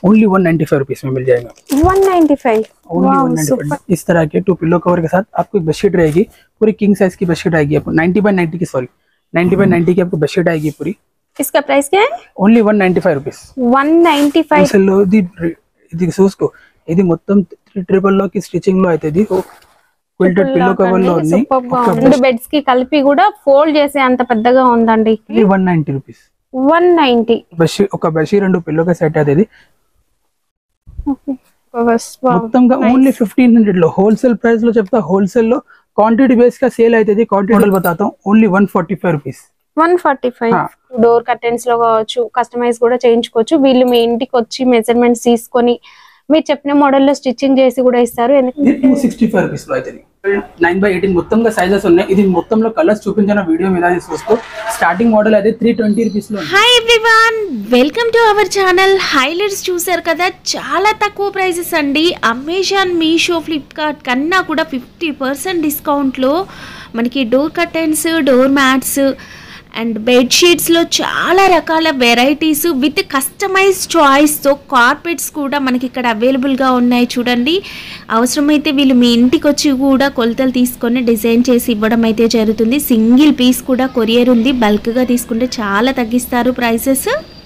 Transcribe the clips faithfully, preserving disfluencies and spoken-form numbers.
Only one ninety five rupees में मिल जाएगा। One ninety five only one ninety five. इस तरह के टू पिलो कवर के साथ आपको एक बेडशीट रहेगी, पूरी किंग साइज की बेडशीट आएगी आपको, नाइन्टी बाय नाइन्टी की सॉरी नाइन्टी बाय नाइन्टी की आपको बेडशीट आएगी पूरी। इसका प्राइस क्या है? Only one ninety five rupees. One ninety five అసలు ఇది ఇది చూసుకో, ఇది మొత్తం ట్రిపుల్ లో కి స్టిచింగ్ లో అయితే ఇది క్విల్టెడ్ పిల్లో కవర్ లో ఉంది। రెండు బెడ్స్ కి కలిపి కూడా ఫోల్డ్ చేసే అంత పెద్దగా ఉందండి। One ninety rupees. One ninety bedsheet ఒక బెడ్షీట్ రెండు పిల్లో కా సెట్ అది మొత్తంగా ఓన్లీ ఫిఫ్టీన్ హండ్రెడ్ లో హోల్సేల్ ప్రైస్ లో చెప్తా। హోల్సేల్ లో క్వాంటిటీ బేస్ గా సేల్ అవుతుంది। క్వాంటిటీ మోడల్ बताता हूं, only one forty five rupees. One forty five. Door curtains లో కావచ్చు, కస్టమైజ్ కూడా చేయించుకోవచ్చు। వీళ్ళు మీ ఇంటికి వచ్చి మెజర్మెంట్స్ తీసుకొని మీరు చెప్పిన మోడల్ లో స్టిచ్చింగ్ చేసి కూడా ఇస్తారు। టూ సిక్స్టీ ఫైవ్ రూపీస్ లో అయితే నైన్ బై ఎయిటీన్ మొత్తంగా సైజెస్ ఉన్నాయి। ఇది మొత్తంలో కలర్స్ చూపించిన వీడియో మీద చూసుకో। స్టార్టింగ్ మోడల్ అయితే త్రీ ట్వంటీ రూపీస్ లో। Hi everyone, welcome to our channel. Highlights చూసారు కదా, చాలా తక్కువ ప్రైసెస్ అండి। అమెజాన్, మీషో, ఫ్లిప్కార్ట్ కన్నా కూడా ఫిఫ్టీ పర్సెంట్ డిస్కౌంట్లో మనకి door curtains, door mats and బెడ్షీట్స్లో చాలా రకాల వెరైటీస్ విత్ కస్టమైజ్ చాయిస్తో కార్పెట్స్ కూడా మనకి ఇక్కడ అవైలబుల్గా ఉన్నాయి చూడండి। అవసరమైతే వీళ్ళు మీ ఇంటికి వచ్చి కూడా కొలతలు తీసుకొని డిజైన్ చేసి ఇవ్వడం అయితే జరుగుతుంది। సింగిల్ పీస్ కూడా కొరియర్ ఉంది, బల్క్గా తీసుకుంటే చాలా తగ్గిస్తారు prices.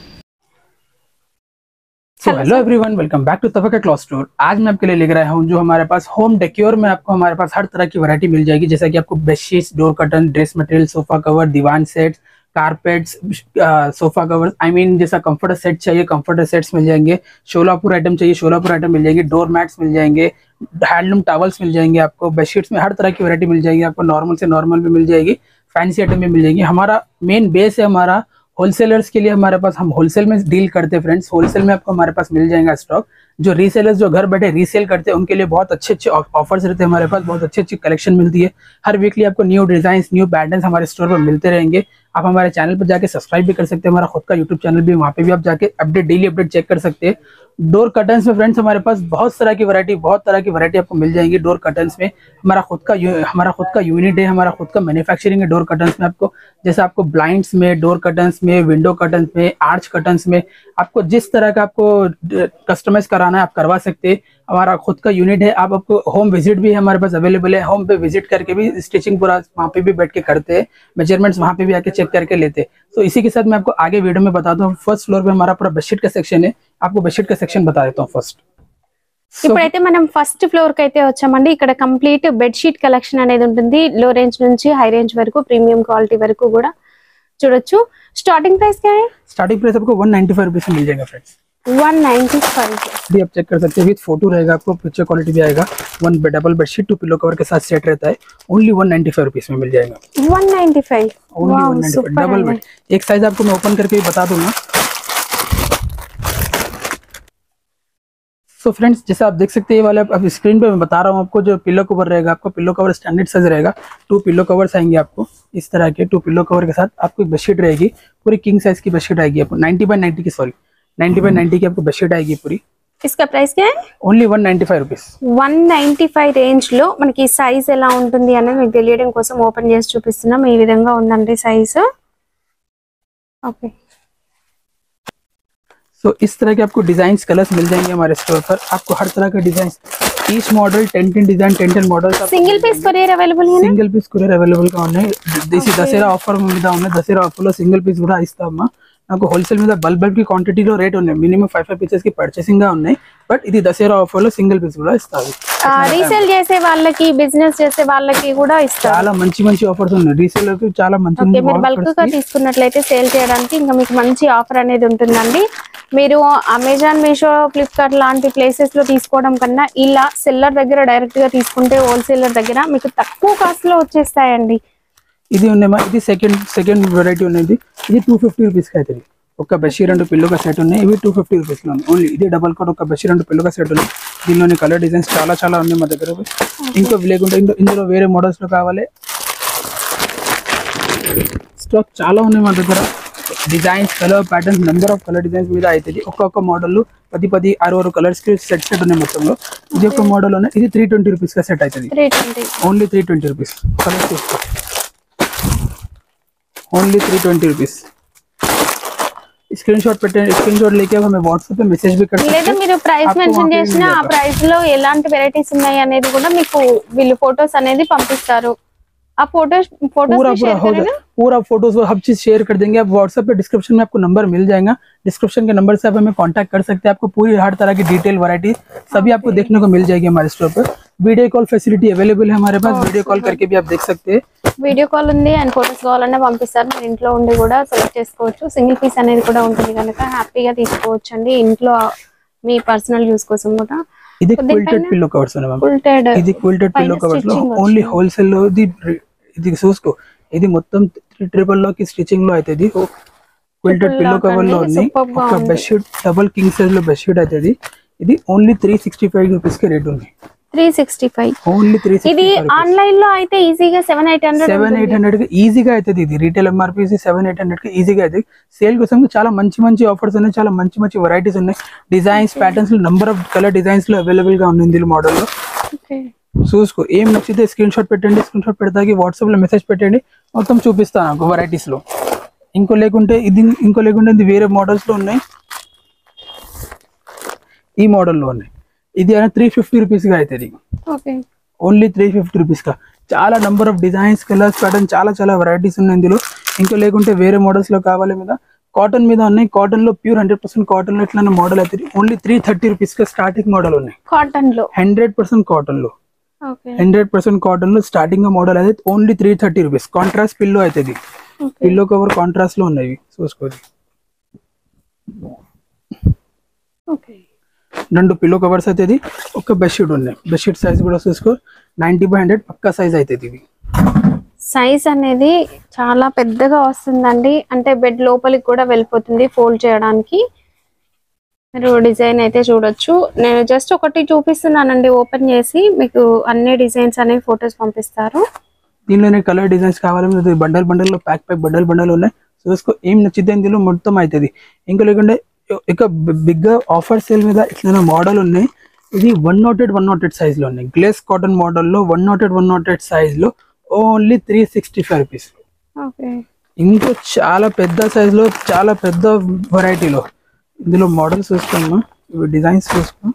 So hello everyone, welcome back to Tawakkal cloth store. आज मैं आपके लिए लेकर आया हूँ जो हमारे पास होम डेकोर में आपको हमारे पास हर तरह की वैरायटी मिल जाएगी। जैसा कि आपको bedsheets, door curtain, dress material, sofa cover, दीवान sets, carpets, sofa cover, I mean जैसा कंफर्टर सेट चाहिए कंफर्टर सेट्स मिल जाएंगे। शोलापुर आइटम चाहिए शोलापुर आइटम मिल जाएंगे। डोर मैट्स मिल जाएंगे, हैंडलूम टॉवल्स मिल जाएंगे आपको। बेडशीट्स में हर तरह की वैरायटी मिल जाएगी आपको, नॉर्मल से नॉर्मल भी मिल जाएगी, फैंसी आइटम भी मिल जाएगी। हमारा मेन बेस है हमारा होलसेलर्स के लिए, हमारे पास हम होलसेल में डील करते हैं फ्रेंड्स। होलसेल में आपको हमारे पास मिल जाएगा स्टॉक। जो रीसेलर्स जो घर बैठे रीसेल करते हैं उनके लिए बहुत अच्छे अच्छे ऑफर्स रहते हैं हमारे पास, बहुत अच्छी अच्छी कलेक्शन मिलती है। हर वीकली आपको न्यू डिजाइन, न्यू पैटर्न्स हमारे स्टोर पर मिलते रहेंगे। आप हमारे चैनल पर जाके सब्सक्राइब भी कर सकते हैं, हमारा खुद का यूट्यूब चैनल भी, वहाँ पे भी आप जाके अपडेट डेली अपडेट चेक कर सकते हैं। डोर कर्टन्स में फ्रेंड्स हमारे पास बहुत तरह की वैरायटी बहुत तरह की वैरायटी आपको मिल जाएंगी। डोर कर्टन्स में हमारा खुद का हमारा खुद का यूनिट है, हमारा खुद का मैन्युफैक्चरिंग है। डोर कर्टन्स में आपको जैसे आपको ब्लाइंड्स में, डोर कर्टन्स में, विंडो कर्टन्स में, आर्च कर्टन्स में आपको जिस तरह का आपको कस्टमाइज कराना है आप करवा सकते हैं। हमारा खुद का यूनिट है। आप आपको होम विजिट भी हमारे पास अवेलेबल है। होम पे विजिट करके भी स्टिचिंग पूरा वहाँ पे भी बैठ के करते हैं, मेजरमेंट्स वहाँ पे भी आके चेक करके लेते हैं। तो इसी के साथ मैं आपको आगे वीडियो में बताता हूँ। फर्स्ट फ्लोर पे हमारा पूरा बेडशीट का सेक्शन है, आपको बेडशीट का सेक्शन बता देता हूँ फर्स्ट। ఇప్పుడైతే మనం ఫస్ట్ ఫ్లోర్ కి అయితే వచ్చామండి। ఇక్కడ కంప్లీట్ బెడ్షీట్ కలెక్షన్ అనేది ఉంటుంది। లో రేంజ్ నుంచి హై రేంజ్ వరకు, ప్రీమియం క్వాలిటీ వరకు కూడా చూడొచ్చు। స్టార్టింగ్ ప్రైస్ क्या है? स्टार्टिंग प्राइस आपको वन नाइन्टी फाइव रुपीज में मिल जाएगा फ्रेंड्स। वन नाइन्टी फाइव भी आप चेक कर सकते हैं, विद फोटो रहेगा, आपको पिक्चर क्वालिटी भी आएगा। One double bedsheet two pillow cover के साथ सेट रहता है, only one ninety five rupees में मिल जाएगा। One ninety five only one ninety five double bed. एक साइज आपको मैं ओपन करके भी बता दूंगा। तो फ्रेंड्स जैसे आप देख सकते हैं, ये वाले अब स्क्रीन पे मैं बता रहा हूँ आपको, जो पिलो कवर रहेगा आपको पिलो कवर स्टैंडर्ड साइज रहेगा। टू पिलो कवर्स आएंगे आपको इस तरह के, टू पिलो कवर के साथ आपको एक बेडशीट रहेगी, पूरी किंग साइज की बेडशीट आएगी आपको, नाइन्टी बाय नाइन्टी की सॉरी नाइन्टी बाय नाइन्टी की आपको बेडशीट आएगी पूरी। इसका प्राइस क्या है? Only one ninety five rupees. One ninety five range లో మనకి సైజ్ ఎలా ఉంటుంది అనేది మీకు తెలియడం కోసం ఓపెన్ చేసి చూపిస్తున్నాం। ఈ విధంగా ఉందండి సైజ్। ఓకే, तो इस तरह के आपको डिजाइन कलर्स मिल जाएंगे हमारे स्टोर पर। आपको हर तरह का design, each model ten ten design ten ten model single piece courier available है సింగిల్ పీస్ కొరియర్ అవైలబుల్ గా ఉన్నాయి। దేశీ దసరా ఆఫర్ మీద ఉన్నాయి। దసరా ఆఫర్ లో సింగిల్ పీస్ కూడా ఇస్తామా। నాకు హోల్సేల్ మీద బల్క్ బల్క్ కి క్వాంటిటీలో రేట్ ఉన్నాయి, మినిమం ఫైవ్ ఫైవ్ పీసెస్ కి పర్చేసింగ్ గా ఉన్నాయి। బట్ ఇది దసరా ఆఫర్ లో సింగిల్ పీస్ కూడా ఇస్తారు। రీసేల్ చేసే వాళ్ళకి, బిజినెస్ చేసే వాళ్ళకి కూడా ఇస్తారు। చాలా మంచి మంచి ఆఫర్స్ ఉన్నాయి రీసేల్ కి, చాలా మంచి ఓకే, మీరు బల్క్ గా తీసుకున్నట్లయితే సేల్ చేయడానికి ఇంకా మీకు మంచి ఆఫర్ అనేది ఉంటుందండి। మీరు అమెజాన్, మీషో, ఫ్లిప్కార్ట్ లాంటి ప్లేసెస్ లో తీసుకోవడం కన్నా ఇలా సెల్లర్ దగ్గర డైరెక్ట్ గా తీసుకుంటే హోల్సేలర్ దగ్గర మీకు తక్కువ కాస్ట్ లో వచ్చేస్తాయండి। ఇది ఉన్నాయమ్మా, ఇది సెకండ్ సెకండ్ వెరైటీ ఉన్నది। ఇది టూ ఫిఫ్టీ రూపీస్ కి అవుతుంది। ఒక బెడ్షీట్ రెండు పిల్లో కా సెట్ ఉన్నాయి, ఇవి టూ ఫిఫ్టీ రూపీస్ లో ఉన్నాయి ఓన్లీ। ఇది డబల్ కోట్ ఒక బెడ్షీట్ రెండు పిల్లో కా సెట్ ఉన్నాయి। దీనిలోని కలర్ డిజైన్స్ చాలా చాలా ఉన్నాయి మా దగ్గర। ఇంకో లేకుంటే ఇందులో వేరే మోడల్స్ లో కావాలి, స్టాక్ చాలా ఉన్నాయి మా దగ్గర। Designs, colour patterns, number of colour designs మీద అవుతుంది। ఒక్కొక్క మోడల్ పది పది అరవై కలర్స్ కి సెట్ సెట్ ఉన్నాయి మొత్తంలో। ఇది ఒక మోడల్ ఉన్నాయి, ఇది త్రీ ట్వంటీ రూపీస్ కా సెట్ అవుతుంది, only three twenty rupees. Colour చూసుకో, only three twenty rupees. Screenshot పెట్టే స్క్రీన్ షాట్ लेके हमें व्हाट्सएप पे मैसेज भी कर सकते లేదా మీరు ప్రైస్ మెన్షన్ చేసిన ఆ ప్రైస్ లో ఎలాంటి వెరైటీస్ ఉన్నాయి అనేది కూడా మీకు వీళ్ళు ఫోటోస్ అనేది పంపిస్తారు ఆ फोटोस फोटोस पूरा पूरा हो जाए पूरा फोटोज हर चीज शेयर कर देंगे आप व्हाट्सएप पे डिस्क्रिप्शन में आपको नंबर मिल जाएगा डिस्क्रिप्शन के नंबर से आप हमें कांटेक्ट कर सकते हैं आपको पूरी हर तरह की डिटेल वैरायटी सभी आपको देखने को मिल जाएगी हमारे स्टोर पर वीडियो कॉल फैसिलिटी अवेलेबल है हमारे पास वीडियो कॉल करके भी आप देख सकते हैं వీడియో కాల్ ఉంది అండ్ ఫోటోస్ కావాలన్నా పంపిస్తారు మీరు ఇంట్లో ఉండి కూడా సెలెక్ట్ చేసుకోవచ్చు సింగిల్ పీస్ అనేది కూడా ఉంటుంది కనుక హ్యాపీగా తీసుకోవచ్చు అండి ఇంట్లో మీ పర్సనల్ యూస్ కోసం కూడా ఇది క్విల్టెడ్ పిల్లో కవర్స్ ఉన్నాయి మ్యామ్ క్విల్టెడ్ ఇది క్విల్టెడ్ పిల్లో కవర్స్ లో ఓన్లీ హోల్సేల్ లో ఇది ఇది చూసుకో ఇది మొత్తం ట్రిపుల్ లో కి స్టిచింగ్ లో అయితేది క్విల్టెడ్ పిల్లో కవర్ లో ఉంది ఒక బెడ్షీట్ డబుల్ కింగ్ సైజ్ లో బెడ్షీట్ అయితేది ఇది ఓన్లీ three sixty-five రూపాయస్ కి రేట్ ఉంది three sixty-five only three sixty-five ఇది ఆన్లైన్ లో అయితే ఈజీగా seven eight hundred seven eight hundred కి ఈజీగా అయితేది ఇది retail MRP seven eight hundred కి ఈజీగా అయితే సేల్ కోసం చాలా మంచి మంచి ఆఫర్స్ ఉన్నాయి చాలా మంచి మంచి వెరైటీస్ ఉన్నాయి డిజైన్స్ ప్యాటర్న్స్ లో నంబర్ ఆఫ్ కలర్ డిజైన్స్ లో అవైలబుల్ గా ఉంది ఇందులో మోడల్ లో ఓకే చూసుకో ఏం నచ్చితే స్క్రీన్ షాట్ పెట్టండి స్క్రీన్ షాట్ పెడతాకి వాట్సాప్ లో మెసేజ్ పెట్టండి మొత్తం చూపిస్తాను నాకు వెరైటీస్ లో ఇంకో లేకుంటే ఇది ఇంకో లేకుంటే ఇది వేరే మోడల్స్ లో ఉన్నాయి ఈ మోడల్ లో ఉన్నాయి ఇది అయినా త్రీ ఫిఫ్టీ రూపీస్ గా అవుతుంది okay only three fifty rupees గా చాలా number of designs colours pattern చాలా చాలా వెరైటీస్ ఉన్నాయి ఇందులో ఇంకో లేకుంటే వేరే మోడల్స్ లో కావాలి మీద కాటన్ మీద ఉన్నాయి కాటన్ లో ప్యూర్ హండ్రెడ్ పర్సెంట్ కాటన్ లో ఇట్లా మోడల్ అవుతుంది ఓన్లీ త్రీ థర్టీ రూపీస్ గా స్టార్టింగ్ మోడల్ ఉన్నాయి కాటన్ లో హండ్రెడ్ పర్సెంట్ కాటన్ లో ఓకే హండ్రెడ్ పర్సెంట్ కాటన్ లో స్టార్టింగ్ మోడల్ అయితే only three thirty rupees contrast pillow అవుతుంది పిల్లో కవర్ కాంట్రాస్ట్ లో ఉన్నాయి చూసుకోండి ఓకే రెండు పిల్లో కవర్స్ అవుతుంది ఒక బెడ్షీట్ ఉన్నాయి బెడ్షీట్ సైజ్ కూడా చూసుకో నైన్టీ బై హండ్రెడ్ పక్కా సైజ్ అవుతుంది ఇది సైజ్ అనేది చాలా పెద్దగా వస్తుందండి అంటే బెడ్ లోపలికి కూడా వెళ్ళిపోతుంది ఫోల్డ్ చేయడానికి మీరు డిజైన్ అయితే చూడొచ్చు నేను జస్ట్ ఒకటి చూపిస్తున్నానండి ఓపెన్ చేసి మీకు అన్ని డిజైన్స్ అనేవి ఫొటోస్ పంపిస్తారు దీనిలోనే కలర్ డిజైన్స్ కావాలి బండల్ బండల్ లో ప్యాక్ ప్యాక్ బండల్ బండల్ ఉన్నాయి చూసుకో ఏం నచ్చితే ఇందులో మొత్తం అవుతుంది ఇంకా లేకుంటే ఇక బిగ్ ఆఫర్ సేల్ మీద ఇట్లా మోడల్ ఉన్నాయి ఇది one nought eight one nought eight size లో ఉన్నాయి గ్లేస్ కాటన్ మోడల్ లో one nought eight one nought eight size లో only three sixty five rupees okay ఇంకో చాలా పెద్ద సైజ్ లో చాలా పెద్ద వెరైటీలో ఇందులో మోడల్స్ చూస్తాము ఇవి డిజైన్స్ చూస్తాం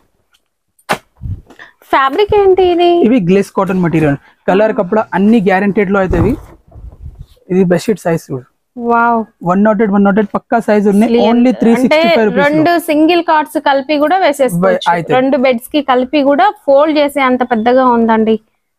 ఫ్యాబ్రిక్ ఏంటి ఇది ఇవి గ్లేస్ కాటన్ మెటీరియల్ కలర్ కపడా అన్ని గ్యారంటెడ్ లో అవుతుంది ఇది బెడ్షీట్ సైజ్ చూడు wow one nought eight one nought eight పక్కా సైజ్ ఉన్నాయి only three sixty five rupees రెండు సింగిల్ కార్డ్స్ కలిపి కూడా వేసేసుకోవచ్చు రెండు బెడ్స్ కి కలిపి కూడా ఫోల్డ్ చేసే అంత పెద్దగా ఉందండి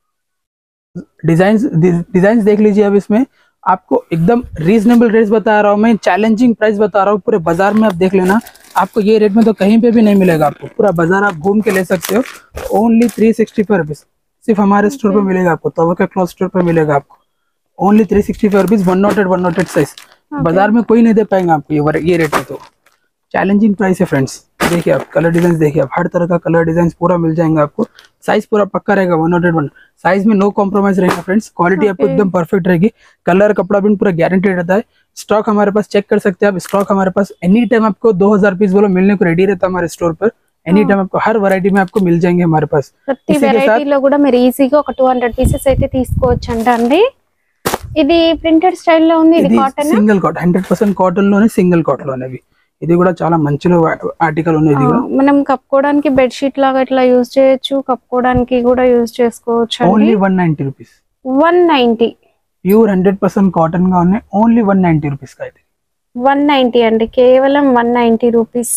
डिजाइन डिजाइन देख लीजिए अब इसमें आपको एकदम रीजनेबल रेट बता रहा हूँ मैं चैलेंजिंग प्राइस बता रहा हूँ पूरे बाजार में आप देख लेना आपको ये रेट में तो कहीं पे भी नहीं मिलेगा आपको पूरा बाजार आप घूम के ले सकते हो only three sixty five rupees सिर्फ हमारे स्टोर पे मिलेगा आपको तवक्कुल क्लॉथ स्टोर पे मिलेगा आपको only three sixty five rupees one nought eight one nought eight size बाजार में कोई नहीं दे पाएंगे आपको ये ये रेट में तो चैलेंजिंग प्राइस है फ्रेंड्स देखिए आप कलर डिजाइन देखिए आप हर तरह का कलर डिजाइन पूरा मिल जाएंगे आपको साइज पूरा पक्का रहेगा one nought eight one size में नो कॉम्प्रोमाइज रहेगा फ्रेंड्स क्वालिटी आपको एकदम परफेक्ट रहेगी कलर कपड़ा भी पूरा गारंटेड रहता है स्टॉक हमारे पास चेक कर सकते हैं आप स्टॉक हमारे पास एनी टाइम आपको दो हजार पीस बोलो मिलने को रेडी रहता है हमारे स्टोर पर एनी टाइम आपको हर वैरायटी में आपको मिल जाएंगे हमारे पास ప్రతి వెరైటీలో కూడా మీరు ఈజీగా ఒక టూ హండ్రెడ్ పీసెస్ అయితే తీసుకోవచ్చు అండి ఇది ప్రింటెడ్ స్టైల్ లో ఉంది ఇది cotton single cotton hundred percent cotton లోనే సింగిల్ కాటన్ లోనే ఇది కూడా చాలా మంచిలో ఆర్టికల్ ఉంది ఇది కూడా మనం కప్పుకోవడానికి బెడ్ షీట్ లాగా ఇట్లా యూస్ చేయొచ్చు కప్పుకోవడానికి కూడా యూస్ చేసుకోవచ్చు only one ninety rupees one ninety pure hundred percent cotton గా ఉన్నాయి ఓన్లీ వన్ నైన్టీ రూపీస్ కా ఇది వన్ నైన్టీ అండి కేవలం one ninety rupees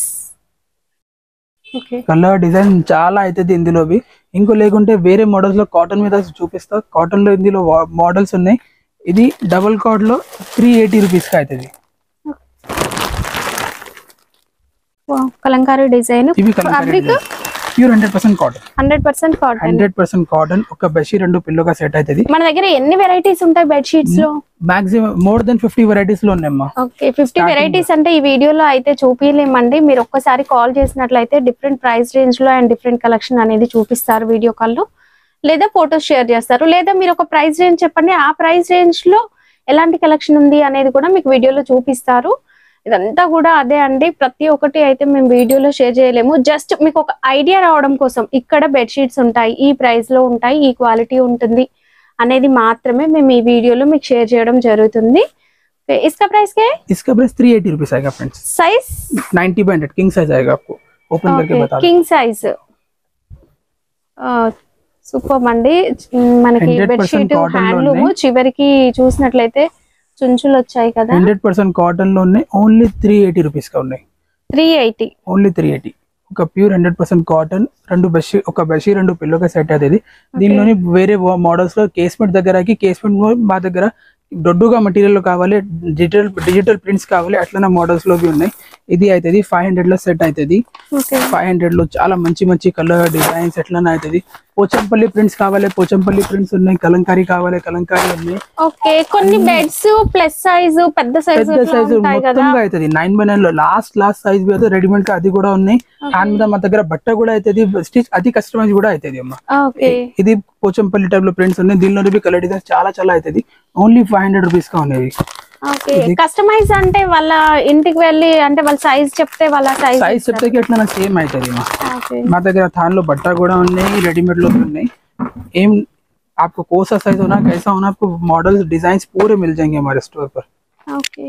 okay colour design చాలా అవుతుంది ఇందులో ఇంకో లేకుంటే వేరే మోడల్స్ లో కాటన్ మీద చూపిస్తా కాటన్ లో ఇందులో మోడల్స్ ఉన్నాయి ఇది డబుల్ కార్డ్ లో త్రీ ఎయిటీ రూపీస్ కా అవుతుంది Kalamkari design fabric pure hundred percent cotton hundred percent cotton hundred percent cotton ఒక బెడ్షీట్ రెండు పిల్లోగా సెట్ అవుతుంది మన దగ్గర ఎన్ని వెరైటీస్ ఉంటాయి బెడ్ షీట్స్ లో maximum more than fifty varieties లో ఉన్నాయమ్మా ఓకే ఫిఫ్టీ వెరైటీస్ అంటే ఈ వీడియోలో అయితే చూపించలేమండి మీరు ఒక్కసారి కాల్ చేసినట్లయితే డిఫరెంట్ ప్రైస్ రేంజ్ లో అండ్ డిఫరెంట్ కలెక్షన్ అనేది చూపిస్తారు వీడియో కాల్ లో లేదా ఫోటోస్ షేర్ చేస్తారు లేదా మీరు ఒక ప్రైస్ రేంజ్ చెప్పండి ఆ ప్రైస్ రేంజ్ లో ఎలాంటి కలెక్షన్ ఉంది అనేది కూడా మీకు వీడియోలో చూపిస్తారు ఇదంతా కూడా అదే అండి ప్రతి ఒక్కటి అయితే మేము వీడియోలో షేర్ చేయలేము జస్ట్ మీకు ఒక ఐడియా రావడం కోసం ఇక్కడ బెడ్ షీట్స్ ఉంటాయి ఈ ప్రైస్ లో ఉంటాయి ఈ క్వాలిటీ ఉంటుంది అనేది మాత్రమే మేము ఈ వీడియోలో మీకు షేర్ చేయడం జరుగుతుంది ओके, इसका प्राइस क्या है? इसका प्राइस थ्री एटी रुपीज आएगा friends. Size ninety by hundred king size आएगा आपको, ओपन करके बता दूं। किंग साइज సూపర్ అండి। మనకి బెడ్షీట్ హ్యాండ్లూమ్ చివరికి చూసినట్లయితే చుంచులు వచ్చాయి కదా, హండ్రెడ్ పర్సెంట్ కాటన్ లో ఉన్నాయి, ఓన్లీ త్రీ ఎయిటీ రూపీస్ కా ఉన్నాయి, three eighty only three eighty ఒక ప్యూర్ హండ్రెడ్ పర్సెంట్ కాటన్, రెండు బెడ్షీట్, ఒక బెడ్షీట్ రెండు పిల్లోగా సెట్ అవుతుంది। దీనిలోని వేరే మోడల్స్ లో కేస్మెంట్ దగ్గరకి కేస్మెంట్ మా దగ్గర దొడ్డుగా మెటీరియల్ కావాలి, డిజిటల్ డిజిటల్ ప్రింట్స్ కావాలి, అట్లనే మోడల్స్ లో ఉన్నాయి। ఇది అవుతుంది ఫైవ్ హండ్రెడ్ లో సెట్ అవుతుంది, ఫైవ్ హండ్రెడ్ లో చాలా మంచి మంచి కలర్ డిజైన్స్ ఎట్లనే అవుతుంది। పోచంపల్లి ప్రింట్స్ కావాలి, పోచంపల్లి ప్రింట్స్ ఉన్నాయి, కలంకారీ కావాలి, కలంకారీ ఉన్నాయి। ఓకే, కొన్ని బెడ్స్ ప్లస్ సైజ్ పెద్ద సైజ్ పెద్ద సైజ్ మొత్తంగా అవుతుంది, నైన్ బై నైన్ లో లాస్ట్ లాస్ట్ సైజ్ అయితే రెడీమేడ్ గా అది కూడా ఉన్నాయి। హ్యాండ్ మీద మా దగ్గర బట్ట కూడా అవుతుంది, స్టిచ్ అది కస్టమైజ్ కూడా అవుతుంది అమ్మా। ఇది పోచంపల్లి టైప్ లో ప్రింట్స్ ఉన్నాయి, దీనిలో కలర్ డిజైన్స్ చాలా చాలా అవుతుంది, ఓన్లీ ఫైవ్ హండ్రెడ్ రూపీస్ గా ఉన్నాయి। కస్టమైజ్ అంటే వాళ్ళ ఇంటికి వెళ్ళి అంటే వాళ్ళ సైజ్ చెప్తే వాళ్ళ సైజ్ సైజ్ చెప్తే ఎట్లా సేమ్ అవుతుంది మా దగ్గర। థాన్ లో బట్ట కూడా ఉన్నాయి, రెడీमेड లో ఉన్నాయి। एम आपको कौन सा साइज होना कैसा होना आपको मॉडल्स डिजाइन्स पूरे मिल जाएंगे हमारे स्टोर पर। ఓకే,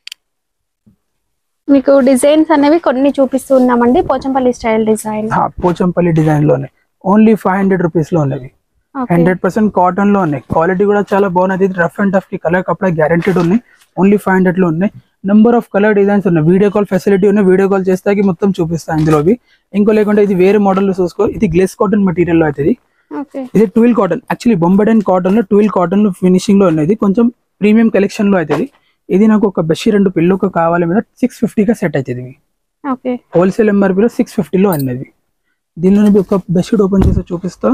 మీకు డిజైన్స్ అనేవి కొన్ని చూపిస్తూ ఉన్నామండి, పోచంపల్లి స్టైల్ డిజైన్। हाँ పోచంపల్లి డిజైన్ లోనే ఓన్లీ ఫైవ్ హండ్రెడ్ రూపీస్ లో ఉన్నవి, హండ్రెడ్ పర్సెంట్ కాటన్ లో ఉన్నాయి, క్వాలిటీ కూడా చాలా బాగున్నది, రఫ్ అండ్ టఫ్ కి కలర్ కపడా గ్యారెంటీడ్ ఉన్నాయి, ఓన్లీ ఫైవ్ హండ్రెడ్ లో ఉన్నాయి। నెంబర్ ఆఫ్ కలర్ డిజైన్స్ ఉన్నాయి, వీడియో కాల్ ఫెసిలిటీ ఉన్నాయి, వీడియో కాల్ చేస్తాకి మొత్తం చూపిస్తాను ఇందులో भी। ఇంకో లేకుంటే ఇది వేరే మోడల్ లో చూసుకో, ఇది గ్లేస్ కాటన్ మెటీరియల్ లో అవుతుంది, ఇది ట్విల్ కాటన్, యాక్చువల్లీ బొంబడెన్ కాటన్ లో ట్విల్ కాటన్ లో ఫినిషింగ్ లో ఉన్నది, కొంచెం ప్రీమియం కలెక్షన్ లో అవుతుంది। ఇది నాకు ఒక బెడ్షీట్ రెండు పిల్లోకి కావాలి మీద సిక్స్ ఫిఫ్టీ గా సెట్ అవుతుంది, హోల్సేల్ ఎంఆర్పీ లో సిక్స్ ఫిఫ్టీ లో అన్నది। దీనిలో ఒక బెడ్షీట్ ఓపెన్ చేసి చూపిస్తా,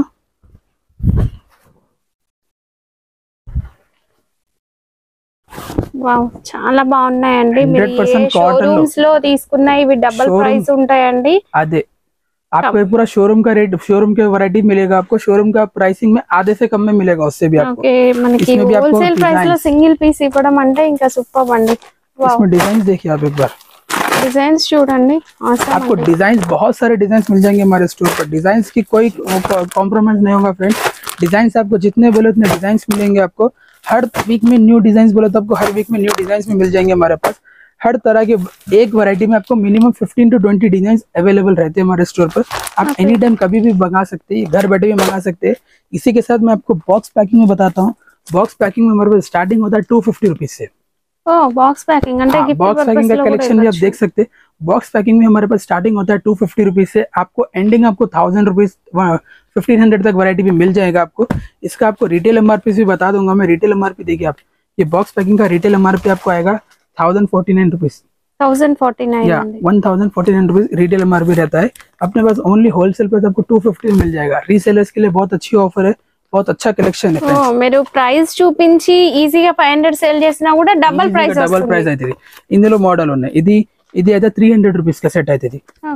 వావ్ చాలా బాగున్నాయండి। మీరు ఏ షోరూమ్స్ లో తీసుకున్నా ఇవి డబుల్ ప్రైస్ ఉంటాయండి। అదే आपको पूरा शोरूम का रेट, शोरूम के वैरायटी मिलेगा आपको, शोरूम का प्राइसिंग में आधे से कम में मिलेगा, उससे भी आपको। ओके, మనకి హోల్సేల్ ప్రైస్ లో సింగిల్ పీస్ ఇవ్వడం అంటే ఇంకా సూపర్ అండి। इसमें डिजाइन देखिए आप एक बार, डिजाइन्स చూడండి, आपको डिजाइन बहुत सारे डिजाइन मिल जाएंगे हमारे स्टोर पर, डिजाइन की कोई कॉम्प्रोमाइज नहीं होगा फ्रेंड्स। डिजाइन आपको जितने बोले उतने डिजाइन मिलेंगे आपको, हर वीक में न्यू डिजाइन बोले तो आपको हर वीक में न्यू डिजाइन भी मिल जाएंगे हमारे पास। हर तरह के एक वैरायटी में आपको minimum fifteen to twenty design available रहते हैं हमारे स्टोर पर, आप एनी टाइम कभी भी मंगा सकते हैं, घर बैठे भी मंगा सकते हैं। इसी के साथ मैं आपको बॉक्स पैकिंग में बताता हूँ, बॉक्स पैकिंग में हमारे पास स्टार्टिंग होता है टू फिफ्टी रुपीज से। ओ बॉक्स पैकिंग అంటే గిఫ్ట్ बॉक्स पैकिंग का कलेक्शन भी आप देख सकते हैं, बॉक्स पैकिंग में हमारे पास स्टार्टिंग होता है टू फिफ्टी रुपीज से, आपको एंडिंग आपको थाउजेंड रुपीज फिफ्टीन हंड्रेड तक वैरायटी भी मिल जाएगा आपको। इसका आपको रिटेल एमआरपी भी बता दूंगा मैं, रिटेल एमआरपी देखिए आप, ये बॉक्स पैकिंग का रिटेल एमआरपी आपको आएगा thousand forty nine rupees, thousand forty nine या one thousand forty nine rupees retail MRP रहता है। अपने पास ओनली होलसेल पे आपको टू फिफ्टी मिल जाएगा, रीसेलर्स के लिए बहुत अच्छी ऑफर है, बहुत अच्छा कलेक्शन है। మీరు ప్రైస్ చూపించి ఈజీగా ఫైవ్ హండ్రెడ్ సేల్ చేసినా కూడా డబుల్ ప్రైస్ డబుల్ ప్రైస్ అవుతుంది। ఇందులో మోడల్ ఉన్నాయి, ఇది ఇది అయితే త్రీ హండ్రెడ్ రూపీస్ కా సెట్ అవుతుంది।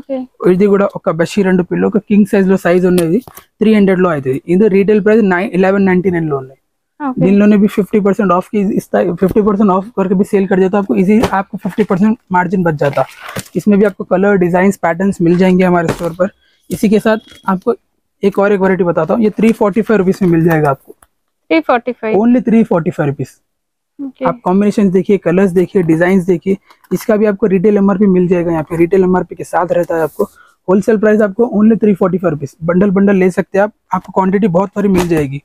ఇది కూడా ఒక బెడ్షీట్ రెండు పిల్లో ఒక కింగ్ సైజ్ లో సైజ్ ఉన్నది, త్రీ హండ్రెడ్ లో అవుతుంది। ఇది retail price nine eleven ninety nine లో ఉన్నాయి। దీనిలోనే भी फिफ्टी परसेंट ऑफ की इस्ता फिफ्टी परसेंट ऑफ करके भी सेल कर देता, आपको इजी आपको फिफ्टी परसेंट मार्जिन बच जाता। इसमें भी आपको कलर डिजाइन पैटर्न्स मिल जाएंगे हमारे स्टोर पर। इसी के साथ आपको एक और एक वैरायटी बताता हूँ, ये थ्री फोर्टी फाइव रुपीज में मिल जाएगा आपको, three forty five only three forty five rupees. आप कॉम्बिनेशन देखिए, कलर्स देखिए, डिजाइन देखिए, इसका भी आपको रिटेल एमआरपी मिल जाएगा, यहाँ पे रिटेल एमआरपी के साथ रहता है। आपको होलसेल प्राइस आपको only three forty five rupees, bundle bundle ले सकते हैं आप, आपको क्वांटिटी बहुत सारी मिल जाएगी।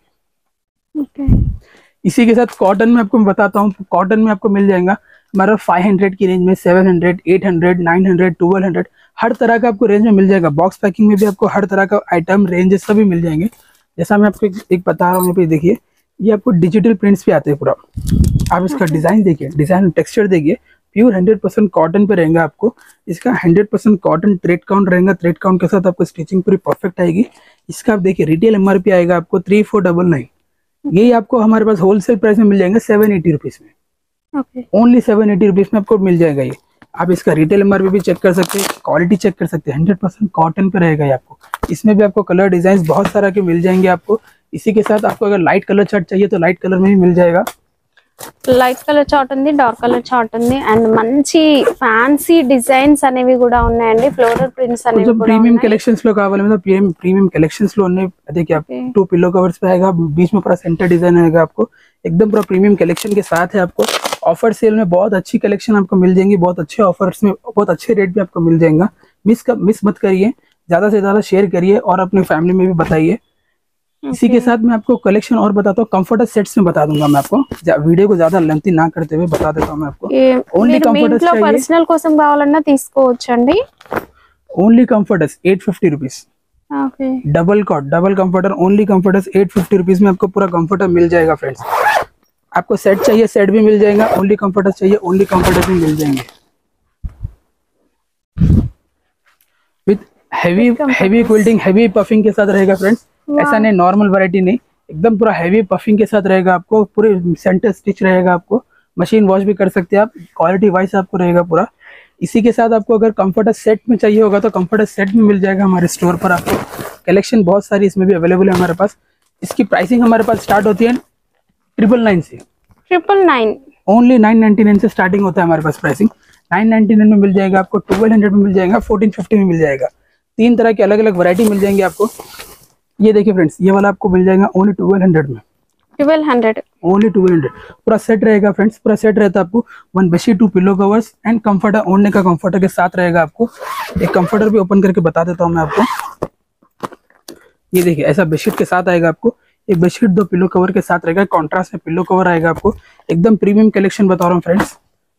इसी के साथ कॉटन में आपको मैं बताता हूँ, कॉटन में आपको मिल जाएगा हमारा फाइव हंड्रेड की रेंज में, seven hundred, eight hundred, nine hundred, twelve hundred, हर तरह का आपको रेंज में मिल जाएगा। बॉक्स पैकिंग में भी आपको हर तरह का आइटम रेंजेस सभी मिल जाएंगे। जैसा मैं आपको एक, एक बता रहा हूँ, यहाँ पे देखिए, ये आपको डिजिटल प्रिंट्स भी आते हैं पूरा। आप इसका डिजाइन देखिए, डिजाइन टेक्सचर देखिए, प्योर हंड्रेड परसेंट कॉटन पे रहेगा आपको। इसका hundred percent cotton thread count रहेगा, थ्रेड काउंट के साथ आपको स्टिचिंग पूरी परफेक्ट आएगी। इसका आप देखिए रिटेल एमआरपी आएगा आपको थ्री फोर डबल नाइन, यही आपको हमारे पास होलसेल प्राइस में मिल जाएंगे सेवन एटी रुपीज में, ओनली सेवन एटी रुपीज में आपको मिल जाएगा ये। आप इसका रिटेल एमआरपी भी चेक कर सकते हैं, क्वालिटी चेक कर सकते हैं, हंड्रेड परसेंट कॉटन पे रहेगा ये आपको। इसमें भी आपको कलर डिजाइन बहुत सारा के मिल जाएंगे आपको। इसी के साथ आपको अगर लाइट कलर चार्ट चाहिए तो लाइट कलर में भी मिल जाएगा। లైట్ కలర్ చార్ట్ ఉంది, డార్క్ కలర్ చార్ట్ ఉంది అండ్ మంచి ఫ్యాన్సీ డిజైన్స్ అనేవి కూడా ఉన్నాయండి. ఫ్లోరల్ ప్రింట్స్ అనేవి కూడా प्रीमियम कलेक्शंस लो कावाले मतलब प्रीमियम प्रीमियम कलेक्शंस लो ने देखिए आप टू पिलो कवर्स पे आएगा, बीच में पूरा सेंटर डिजाइन आएगा आपको, एकदम पूरा प्रीमियम कलेक्शन के साथ है। आपको ऑफर सेल में बहुत अच्छी कलेक्शन आपको मिल जाएंगी, बहुत अच्छे ऑफर्स में बहुत अच्छे रेट भी आपको मिल जाएगा। मिस का मिस मत करिए, ज्यादा से ज्यादा शेयर करिए और अपने फैमिली में भी बताइए। Okay. इसी के साथ मैं आपको कलेक्शन और बताता हूँ, कंफर्टर सेट्स में बता दूंगा मैं आपको, वीडियो को ज्यादा लेंथी ना करते हुए बता देता हूँ मैं आपको। ఓన్లీ కంఫర్టర్స్ లో పర్సనల్ కోసం కావాలన్నా తీసుకోవచ్చండి। Only comforters eight fifty rupees, okay double cot double comforter only comforters eight fifty rupees में आपको पूरा कंफर्टर मिल जाएगा फ्रेंड्स। आपको सेट चाहिए सेट भी मिल जाएगा, ओनली कंफर्टर चाहिए ओनली कंफर्टर भी मिल जाएंगे with heavy heavy quilting heavy puffing के साथ रहेगा फ्रेंड्स। ऐसा नहीं नॉर्मल वैरायटी नहीं, एकदम पूरा हेवी पफिंग के साथ रहेगा आपको, पूरे सेंटर स्टिच रहेगा आपको, मशीन वॉश भी कर सकते हैं आप, क्वालिटी वाइज आपको रहेगा पूरा। इसी के साथ आपको अगर कंफर्टर सेट में चाहिए होगा तो कंफर्टर सेट में मिल जाएगा हमारे स्टोर पर। आपको कलेक्शन बहुत सारी इसमें भी अवेलेबल है हमारे पास। इसकी प्राइसिंग हमारे पास स्टार्ट होती है ट्रिपल नाइन से, triple nine only nine ninety nine से स्टार्टिंग होता है हमारे पास प्राइसिंग। नाइन नाइनटी नाइन में मिल जाएगा आपको, ट्वेल्व हंड्रेड में मिल जाएगा, फोर्टीन फिफ्टी में मिल जाएगा। तीन तरह के अलग अलग वैरायटी मिल जाएंगे आपको। ये देखिए फ्रेंड्स, ये वाला आपको मिल जाएगा ओनली ट्वेल्व हंड्रेड में, twelve hundred only twelve hundred. पूरा सेट रहेगा फ्रेंड्स, पूरा सेट रहता है आपको, one bedsheet two pillow covers and comforter, ओढ़ने का कंफर्टर के साथ रहेगा आपको। एक कंफर्टर भी ओपन करके बता देता हूँ मैं आपको। ये देखिए ऐसा बेडशीट के साथ आएगा आपको, एक बेडशीट दो पिलो कवर के साथ रहेगा, कॉन्ट्रास्ट में पिलो कवर आएगा आपको। एकदम प्रीमियम कलेक्शन बता रहा हूँ फ्रेंड्स।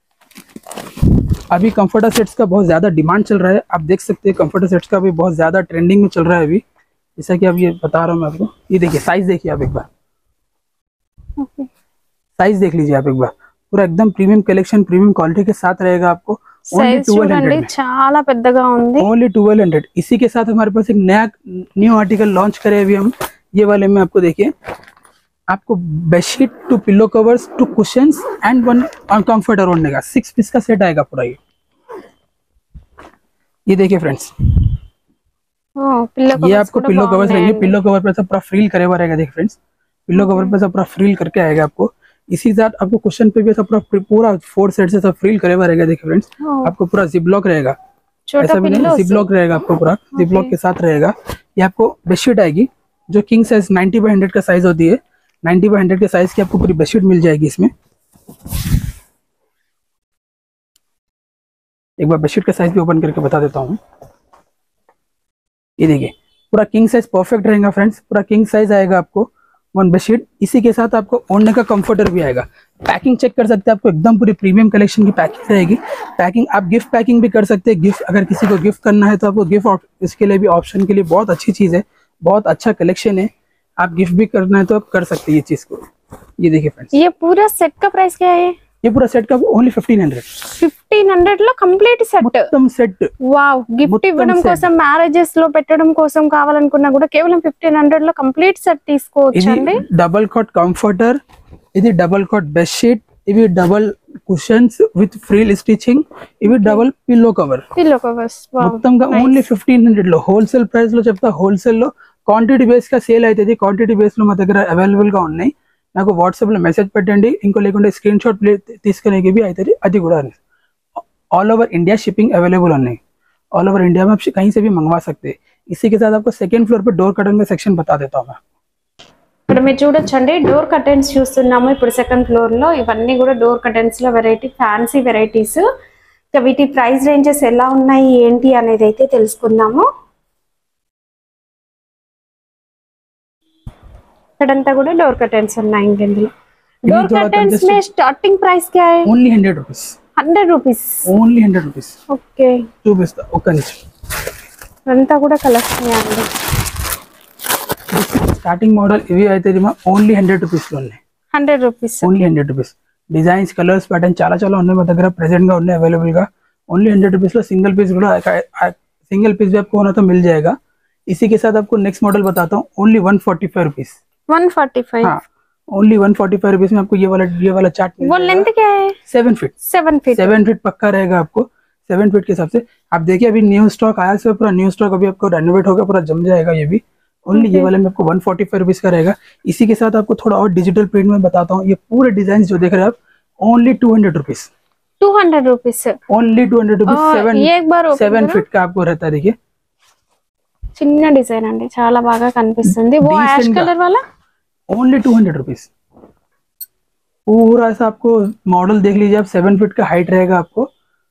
अभी कंफर्टर सेट्स का बहुत ज्यादा डिमांड चल रहा है, आप देख सकते हैं कंफर्टर सेट्स का भी बहुत ज्यादा ट्रेंडिंग में चल रहा है अभी, जैसा कि अब ये बता रहा हूँ मैं आपको। ये देखिए साइज देखिए आप एक बार, ओके साइज देख लीजिए आप एक बार, पूरा एकदम प्रीमियम कलेक्शन प्रीमियम क्वालिटी के साथ रहेगा आपको। సైజ్ చూడండి చాలా పెద్దగా ఉంది, ओनली ट्वेल्व हंड्रेड। इसी के साथ हमारे पास एक नया न्यू आर्टिकल लॉन्च करे अभी हम, ये वाले में आपको देखिए, आपको bedsheet two pillow covers two cushions and one comforter ओढ़ने का सिक्स पीस का सेट आएगा पूरा। ये ये देखिए फ्रेंड्स, ఓ పిల్లో ये आपको पिलो कवर्स रहेंगे, पिलो कवर पे सब पूरा फ्रील करे हुआ रहेगा। देखिए फ्रेंड्स, पिलो कवर पे सब पूरा फ्रील करके आएगा आपको। इसी के साथ आपको कुशन पे भी सब पूरा पूरा फोर साइड से सब फ्रील करे हुआ रहेगा। देखिए फ्रेंड्स, आपको पूरा जिप लॉक रहेगा, ऐसा भी नहीं जिप लॉक रहेगा आपको, पूरा जिप लॉक के साथ रहेगा। ये आपको बेडशीट आएगी जो king size ninety by hundred का साइज होती है, नाइनटी बाई हंड्रेड के साइज की आपको पूरी बेडशीट मिल जाएगी इसमें। एक बार बेडशीट का साइज भी ओपन करके बता देता हूँ। ये देखिए पूरा किंग साइज परफेक्ट रहेगा फ्रेंड्स, पूरा किंग साइज आएगा आपको वन बेडशीट। इसी के साथ आपको ओढ़ने का कंफर्टर भी आएगा। पैकिंग चेक कर सकते हैं, आपको एकदम पूरी प्रीमियम कलेक्शन की पैकिंग रहेगी। पैकिंग आप गिफ्ट पैकिंग भी कर सकते हैं, गिफ्ट अगर किसी को गिफ्ट करना है तो आपको गिफ्ट इसके लिए भी ऑप्शन के लिए बहुत अच्छी चीज़ है, बहुत अच्छा कलेक्शन है। आप गिफ्ट भी करना है तो आप कर सकते हैं ये चीज़ को। ये देखिए फ्रेंड्स, ये पूरा सेट का प्राइस क्या है? ये पूरा सेट का only fifteen hundred, fifteen hundred లో కంప్లీట్ సెట్, మొత్తం సెట్। వావ్, గిఫ్ట్ ఇవ్వడం కోసం మ్యారేజెస్ లో పెట్టడం కోసం కావాలనుకున్నా కూడా కేవలం ఫిఫ్టీన్ హండ్రెడ్ లో కంప్లీట్ సెట్ తీసుకోవచ్చండి। డబల్ కాట్ కంఫర్టర్, ఇది డబల్ కాట్ బెడ్ షీట్, ఇవి double cushions with frill stitching, ఇవి double pillow cover, pillow covers మొత్తంగా ఓన్లీ ఫిఫ్టీన్ హండ్రెడ్ లో హోల్సేల్ ప్రైస్ లో చెప్తా। హోల్సేల్ లో క్వాంటిటీ బేస్ గా సేల్ అవుతుంది, క్వాంటిటీ బేస్ లో మా దగ్గర అవైలబుల్ గా ఉన్నాయి। నాకు వాట్సాప్ లో మెసేజ్ పెట్టండి, ఇంకో లేకుంటే స్క్రీన్ షాట్ తీసుకునేకి भी అవుతుంది, అది కూడా all over India shipping available ఉన్నాయి, ऑल ओवर इंडिया में आप कहीं से भी मंगवा सकते हैं। इसी के साथ आपको सेकंड फ्लोर पे डोर कर्टन का सेक्शन बता देता हूँ मैं। ఇక్కడ మీరు చూడొచ్చండి డోర్ కర్టెన్స్ చూస్తున్నాము ఇప్పుడు సెకండ్ ఫ్లోర్ లో। ఇవన్నీ కూడా డోర్ కర్టెన్స్ లో వెరైటీ ఫ్యాన్సీ వెరైటీస్। ఇక వీటి ప్రైస్ రేంజెస్ ఎలా ఉన్నాయి ఏంటి అనేది అయితే తెలుసుకుందాము। ఇక్కడంతా కూడా డోర్ కర్టెన్స్ ఉన్నాయి। ఇందులో డోర్ కర్టెన్స్ में स्टार्टिंग प्राइस क्या है? Only hundred rupees, hundred rupees, only hundred rupees. Okay, చూపిస్తా ఒక్క నిమిషం। అంతా కూడా కలెక్షన్ అండి। స్టార్టింగ్ మోడల్ ఇవి అయితే ఓన్లీ హండ్రెడ్ రూపీస్ లో ఉన్నాయి, hundred rupees, only hundred rupees. Designs colours pattern చాలా చాలా ఉన్నాయి మా దగ్గర, ప్రెసెంట్ గా ఉన్నాయి अवेलेबल గా। ओनली हंड्रेड रुपीस లో सिंगल पीस కూడా सिंगल पीस भी आपको होना तो मिल जाएगा। इसी के साथ आपको नेक्स्ट मॉडल बताता हूँ, only one forty five rupees, one forty five, only one forty five rupees में आपको ये वाला ये वाला चार्ट मिल वो लेंथ क्या है? Seven feet, seven feet, seven feet पक्का रहेगा आपको। सेवन फीट के हिसाब से आप देखिए, अभी न्यू स्टॉक आया, से पूरा न्यू स्टॉक अभी आपको रेनोवेट होगा, पूरा जम जाएगा ये भी। Only Okay. ये वाले में आपको वन फोर्टी फाइव रुपीज का रहेगा। इसी के साथ आपको थोड़ा और डिजिटल प्रिंट में बताता हूँ, ये पूरे डिजाइन जो देख रहे हैं आप only two hundred rupees, two hundred rupees only two hundred rupees. Seven ये एक बार open सेवन करो। फीट का आपको रहता है, देखिए చిన్న డిజైన్ అండి, చాలా బాగా కనిపిస్తుంది। वो Decent యాష్ గా। कलर वाला ओनली टू हंड्रेड रुपीज। पूरा ऐसा आपको मॉडल देख लीजिए आप, सेवन फीट का हाइट रहेगा आपको।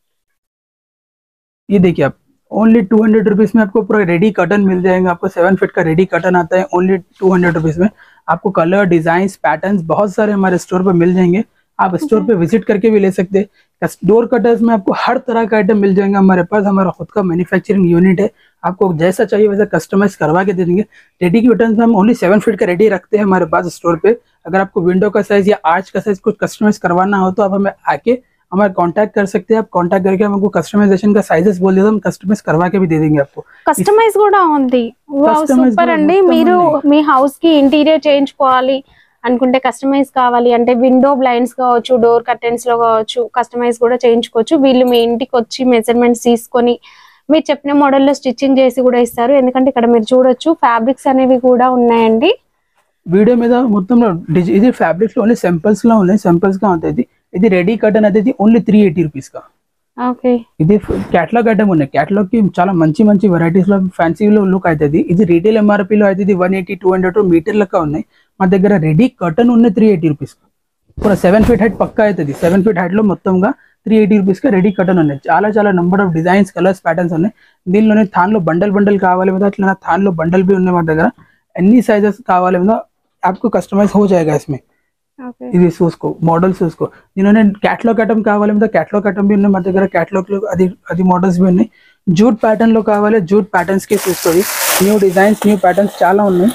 ये देखिए आप ओनली टू हंड्रेड रुपीज में आपको पूरा रेडी कर्टन मिल जाएगा। आपको सेवन फीट का रेडी कर्टन आता है ओनली टू हंड्रेड रुपीज में। आपको कलर, डिजाइन, पैटर्न्स बहुत सारे हमारे स्टोर पर मिल जाएंगे। आप स्टोर पे विजिट करके भी ले सकते हैं। डोर कटर्स में आपको हर तरह का आइटम मिल जाएगा हमारे पास। हमारा खुद का मैन्युफैक्चरिंग यूनिट है, आपको जैसा चाहिए वैसा कस्टमाइज करवा के दे देंगे। रेडी के बटन में हम ओनली सेवन फीट का रेडी रखते हैं हमारे पास स्टोर पे। अगर आपको विंडो का साइज या आर्च का साइज कुछ कस्टमाइज करवाना हो तो आप हमें आके हमारे कांटेक्ट कर सकते हैं। आप कांटेक्ट करके हमको कस्टमाइजेशन का साइजेस बोल देते, हम कस्टमाइज करवा के भी दे देंगे आपको। కస్టమైజ్ కూడా ఉంది। వావ్ Customize సూపర్ కూడా అండి। మొత్తం మీరు ఉంది. మీ హౌస్ కి ఇంటీరియర్ చేయించుకోవాలి అనుకుంటే, కస్టమైజ్ కావాలి అంటే విండో బ్లైండ్స్ కావచ్చు, డోర్ కర్టెన్స్ లో కావచ్చు, కస్టమైజ్ కూడా చేయించుకోవచ్చు। వీళ్ళు మీ ఇంటికి వచ్చి మెజర్మెంట్స్ తీసుకొని మీరు చెప్పిన మోడల్లో స్టిచ్చింగ్ చేసి కూడా ఇస్తారు। ఎందుకంటే ఇక్కడ మీరు చూడొచ్చు ఫ్యాబ్రిక్స్ అనేవి కూడా ఉన్నాయండి। వీడియో మీద మొత్తంలో డిజి- ఇది ఫ్యాబ్రిక్స్ లో ఓన్లీ సింపుల్స్ లో ఉన్నాయి, సింపుల్స్ గా ఉంటుంది। ఇది రెడీ కటన్ అయితే ఓన్లీ త్రీ ఎయిటీ రూపీస్ కా। ఓకే ఇది క్యాటలాగ్ ఐటమ్ ఉన్నాయి, క్యాటలాగ్ కి చాలా మంచి మంచి వెరైటీస్ లో ఫ్యాన్సీ లో లుక్ అవుతుంది। ఇది రీటైల్ ఎంఆర్పీ లో అయితే one eighty two hundred metre లెక్క ఉన్నాయి। మా దగ్గర రెడీ కటన్ ఉన్నాయి త్రీ ఎయిటీ రూపీస్ పూरा సెవెన్ ఫీట్ హైట్ పక్కా అవుతుంది। సెవెన్ ఫీట్ హైట్ లో మొత్తంగా త్రీ ఎయిటీ రూపీస్ గా రెడీ కటన్ ఉన్నాయి। చాలా చాలా number of designs, colours, patterns ఉన్నాయి। దీనిలోనే థాన్ లో బండల్ బండల్ కావాలి మీద అట్లా థాన్ లో బండల్ भी ఉన్నాయి మా దగ్గర। ఎన్ని సైజెస్ కావాలి మీద आपको कस्टमाइज हो जाएगा इसमें। ఓకే ఇది చూసుకో మోడల్స్ చూసుకో। దీనిలోనే క్యాటలాగ్ ఐటమ్ కావాలి మీద క్యాటలాగ్ ఐటమ్ भी ఉన్నాయి మా దగ్గర। క్యాటలాగ్ లో అది అది మోడల్స్ भी ఉన్నాయి। జూట్ ప్యాటర్న్ లో కావాలి జూట్ ప్యాటర్న్స్ కి చూసుకోండి, న్యూ డిజైన్స్, న్యూ ప్యాటర్న్స్ చాలా ఉన్నాయి।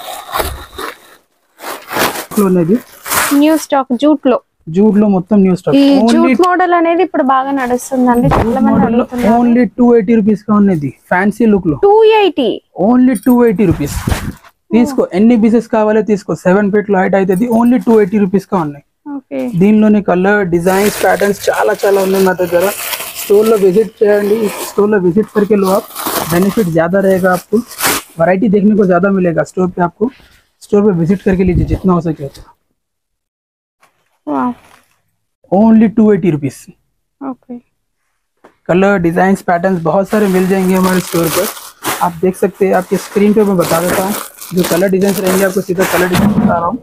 ఉన్నది న్యూ స్టాక్ జూట్ లో। జూట్ లో మొత్తం న్యూ స్టాక్। ఈ ఓన్లీ జూట్ మోడల్ అనేది ఇప్పుడు బాగా నడుస్తుందండి, చాలా మంది మోడల్ అడుగుతున్నారు। ఓన్లీ టూ ఎయిటీ రూపీస్ గా ఉన్నది ఫ్యాన్సీ లుక్ లో। Two eighty only two eighty rupees తీసుకో, ఎన్ని పీసెస్ కావాలో తీసుకో। సెవెన్ ఫీట్ లో హైట్ అవుతుంది, ఓన్లీ టూ ఎయిటీ రూపీస్ గా ఉన్నాయి। ఓకే దీనిలోనే కలర్, डिजाइन्स, पैटर्न्स చాలా చాలా ఉన్నాయి మా దగ్గర। స్టోర్ లో విజిట్ చేయండి, స్టోర్ లో విजिट करके लो आप, बेनिफिट ज्यादा रहेगा आपको, वैरायटी देखने को ज्यादा मिलेगा स्टोर पे। आपको स्टोर पे विजिट करके लीजिए जितना हो सके। Wow only two eighty rupees. Okay colour, designs, patterns बहुत सारे मिल जाएंगे हमारे स्टोर पर। आप देख सकते हैं, आपके स्क्रीन पे मैं बता देता हूँ जो कलर डिजाइन रहेंगे। आपको सीधा कलर डिजाइन बता रहा हूँ।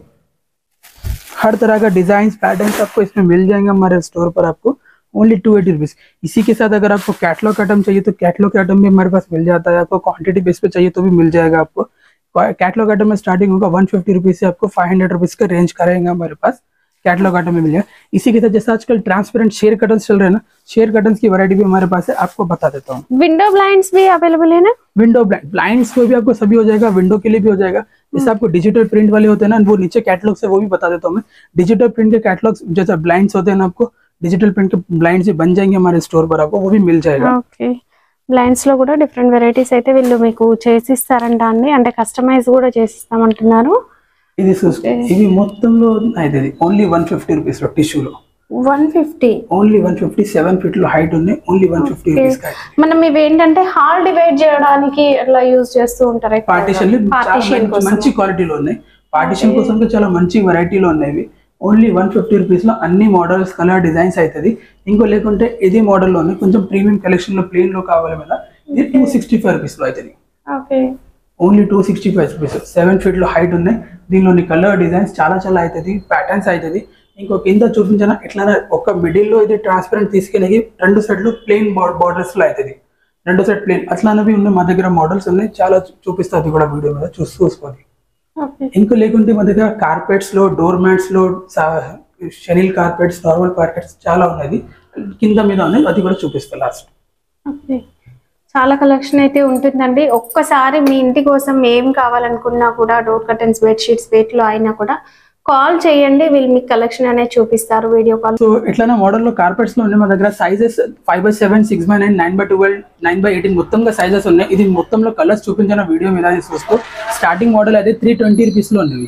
हर तरह का डिजाइन, पैटर्न्स आपको इसमें मिल जाएंगे हमारे स्टोर पर। आपको ओनली टू एटी रुपीज। इसी के साथ अगर आपको कैटलॉग आइटम चाहिए तो कैटलॉग आइटम भी हमारे पास मिल जाता है। आपको क्वांटिटी बेस पे चाहिए तो भी मिल जाएगा आपको। कैटलॉग आइटम में स्टार्टिंग होगा वन फिफ्टी रुपीज से आपको फाइव हंड्रेड रुपीज का रेंज का रहेगा हमारे पास। कैटलॉग आइटम में मिल जाएगा। इसी के साथ जैसे आजकल ट्रांसपेरेंट शेयर कर्टन्स चल रहे हैं ना, शेयर कर्टन्स की वैरायटी भी हमारे पास है, आपको बता देता हूँ। विंडो ब्लाइंड्स भी अवेलेबल है ना? विंडो ब्लाइंड ब्लाइंड्स में भी आपको सभी हो जाएगा, विंडो के लिए भी हो जाएगा। जैसे आपको डिजिटल प्रिंट वाले होते हैं ना, वो नीचे कैटलॉग से वो भी बता देता हूँ मैं। डिजिटल प्रिंट के कैटलॉग जैसे ब्लाइंड्स होते हैं ना, आपको डिजिटल प्रिंट के ब्लाइंड से बन जाएंगे हमारे स्टोर पर, आपको वो भी मिल जाएगा। ఓకే బ్లైండ్స్ లో కూడా డిఫరెంట్ వెరైటీస్ అయితే వీళ్ళు మీకు చేసిస్తారంట అండి, అంటే కస్టమైజ్ కూడా చేసిస్తామంటున్నారు। ఇది చూసుకో, ఇవి మొత్తంలో అయితే ఓన్లీ వన్ ఫిఫ్టీ రూపీస్ లో టిష్యూలో one fifty only one fifty seven feet లో హైట్ ఉన్నాయి, ఓన్లీ వన్ ఫిఫ్టీ రూపీస్ కా। మనం ఇవి ఏంటంటే హాల్ డివైడ్ చేయడానికి అట్లా యూజ్ చేస్తూ ఉంటారు ఎక్కువగా. పార్టిషన్ పార్టిషన్ కోసం మంచి క్వాలిటీలో ఉన్నాయి, పార్టిషన్ కోసం చాలా మంచి వెరైటీలో ఉన్నాయి। ఓన్లీ వన్ ఫిఫ్టీ రూపీస్ లో అన్ని మోడల్స్, కలర్, డిజైన్స్ అవుతుంది। ఇంకో లేకుంటే ఇది మోడల్ లోనే కొంచెం ప్రీమియం కలెక్షన్ లో ప్లేన్ లో కావాలి మీద ఇది టూ సిక్స్టీ ఫైవ్ రూపీస్ లో అవుతుంది। Okay only two sixty five rupees seven feet లో హైట్ ఉన్నాయి। దీనిలోని కలర్, డిజైన్స్ చాలా చాలా అవుతుంది, ప్యాటర్న్స్ అవుతుంది। ఇంకో కింద చూపించిన ఎట్లా ఒక మిడిల్ లో ఇది ట్రాన్స్పరెంట్ తీసుకెళ్ళి రెండు సైడ్ లో ప్లేన్ బార్డర్స్ లో అవుతుంది, రెండు సైడ్ ప్లేన్ అట్లానవి ఉన్నాయి మా దగ్గర మోడల్స్ ఉన్నాయి, చాలా చూపిస్తుంది కూడా వీడియో మీద చూసి చూసుకోండి। ఓకే ఇంకో లేకుంటే మా దగ్గర కార్పెట్స్ లో, డోర్ మ్యాట్స్ లో, షెనిల్ కార్పెట్స్, నార్మల్ కార్పెట్స్ చాలా ఉన్నాయి, కింద మీద ఉన్నాయి, అది కూడా చూపిస్తా లాస్ట్। ఓకే చాలా కలెక్షన్ అయితే ఉంటుందండి। ఒక్కసారి మీ ఇంటి కోసం ఏం కావాలనుకున్నా కూడా, డోర్ కర్టన్స్, బెడ్షీట్స్ వేటిలో అయినా కూడా కాల్ చేయండి, వీళ్ళు మీకు కలెక్షన్ అనేది చూపిస్తారు వీడియో కాల్। సో ఇట్లానే మోడల్ లో కార్పెట్స్ లో ఉన్నాయి మా దగ్గర sizes five by seven, six by nine, nine by twelve, nine by eighteen మొత్తంగా సైజెస్ ఉన్నాయి। ఇది మొత్తంలో కలర్స్ చూపించిన వీడియో మీద చూస్తూ స్టార్టింగ్ మోడల్ అయితే త్రీ ట్వంటీ రూపీస్ లో ఉన్నవి,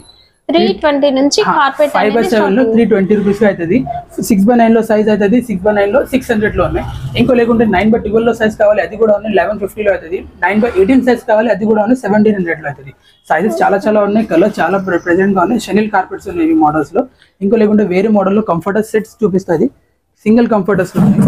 త్రీ ట్వంటీ నుంచి కార్పెట్ ఫైవ్ బై సెవెన్ లో త్రీ ట్వంటీ రూపీస్ అవుతుంది. సిక్స్ బై నైన్ లో సైజ్ అవుతుంది, సిక్స్ బై నైన్ లో సిక్స్ హండ్రెడ్ లో ఉన్నాయి. ఇంకో లేకుంటే నైన్ బై ట్వెల్వ్ లో సైజ్ కావాలి, అది కూడా ఉన్నాయి లెవెన్ ఫిఫ్టీ లో అవుతుంది. నైన్ బై ఎయిటీన్ సైజ్ కావాలి, అది కూడా ఉన్నాయి సెవెంటీన్ హండ్రెడ్ లో అవుతుంది. సైజెస్ చాలా చాలా ఉన్నాయి, కలర్ చాలా ప్రెజెంట్ గా ఉన్నాయి. షెనిల్ కార్పెట్స్ ఉన్నాయి ఈ మోడల్స్ లో. ఇంకో లేకుంటే వేరే మోడల్ లో కంఫర్టర్ సెట్స్ చూపిస్తుంది, సింగిల్ కంఫర్టర్స్ లో ఉన్నాయి.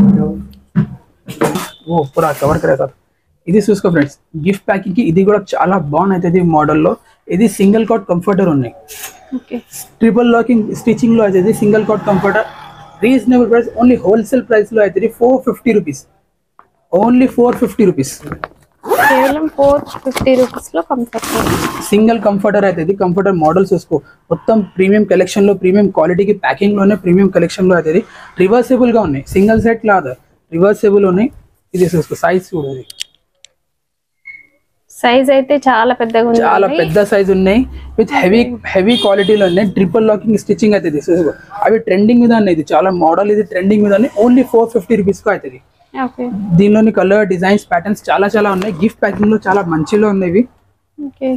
ఓ పూరా కవర్ కరే సార్. ఇది చూసుకో ఫ్రెండ్స్, గిఫ్ట్ ప్యాకింగ్ కి ఇది కూడా చాలా బాగుంది మోడల్లో. ఇది సింగిల్ కాట్ కంఫర్టర్ ఉన్నాయి, ట్రిపుల్ లాకింగ్ స్టిచింగ్ లో అవుతుంది. Single cot comforter reasonable price, only wholesale price లో అవుతుంది four fifty rupees. Only four fifty rupees, కేవలం ఫోర్ ఫిఫ్టీ రూపీస్ లో కంఫర్టర్ సింగిల్ కంఫర్టర్ అవుతుంది. కంఫర్టర్ మోడల్ చూసుకో, మొత్తం ప్రీమియం కలెక్షన్ లో, ప్రీమియం క్వాలిటీకి ప్యాకింగ్ లోనే ప్రీమియం కలెక్షన్ లో అవుతుంది. రివర్సిబుల్ గా ఉన్నాయి, సింగిల్ సెట్ లాగా రివర్సిబుల్ ఉన్నాయి. ఇది చూసుకో, సైజ్ చూడదు, సైజ్ అయితే చాలా పెద్దగా ఉంది, చాలా పెద్ద సైజ్ ఉన్నాయి. విత్ హెవీ హెవీ క్వాలిటీలో ఉన్నాయి. ట్రిపుల్ లాకింగ్ స్టిచ్చింగ్ అవుతుంది. అవి ట్రెండింగ్ మీద ఉన్నాయి, ఇది చాలా మోడల్, ఇది ట్రెండింగ్ మీద ఉన్నాయి. ఓన్లీ ఫోర్ ఫిఫ్టీ రూపీస్ కు అవుతుంది. దీనిలోని కలర్ డిజైన్స్ ప్యాటర్న్స్ చాలా చాలా ఉన్నాయి. గిఫ్ట్ ప్యాకింగ్ లో చాలా మంచిలో ఉన్నాయి. ఓకే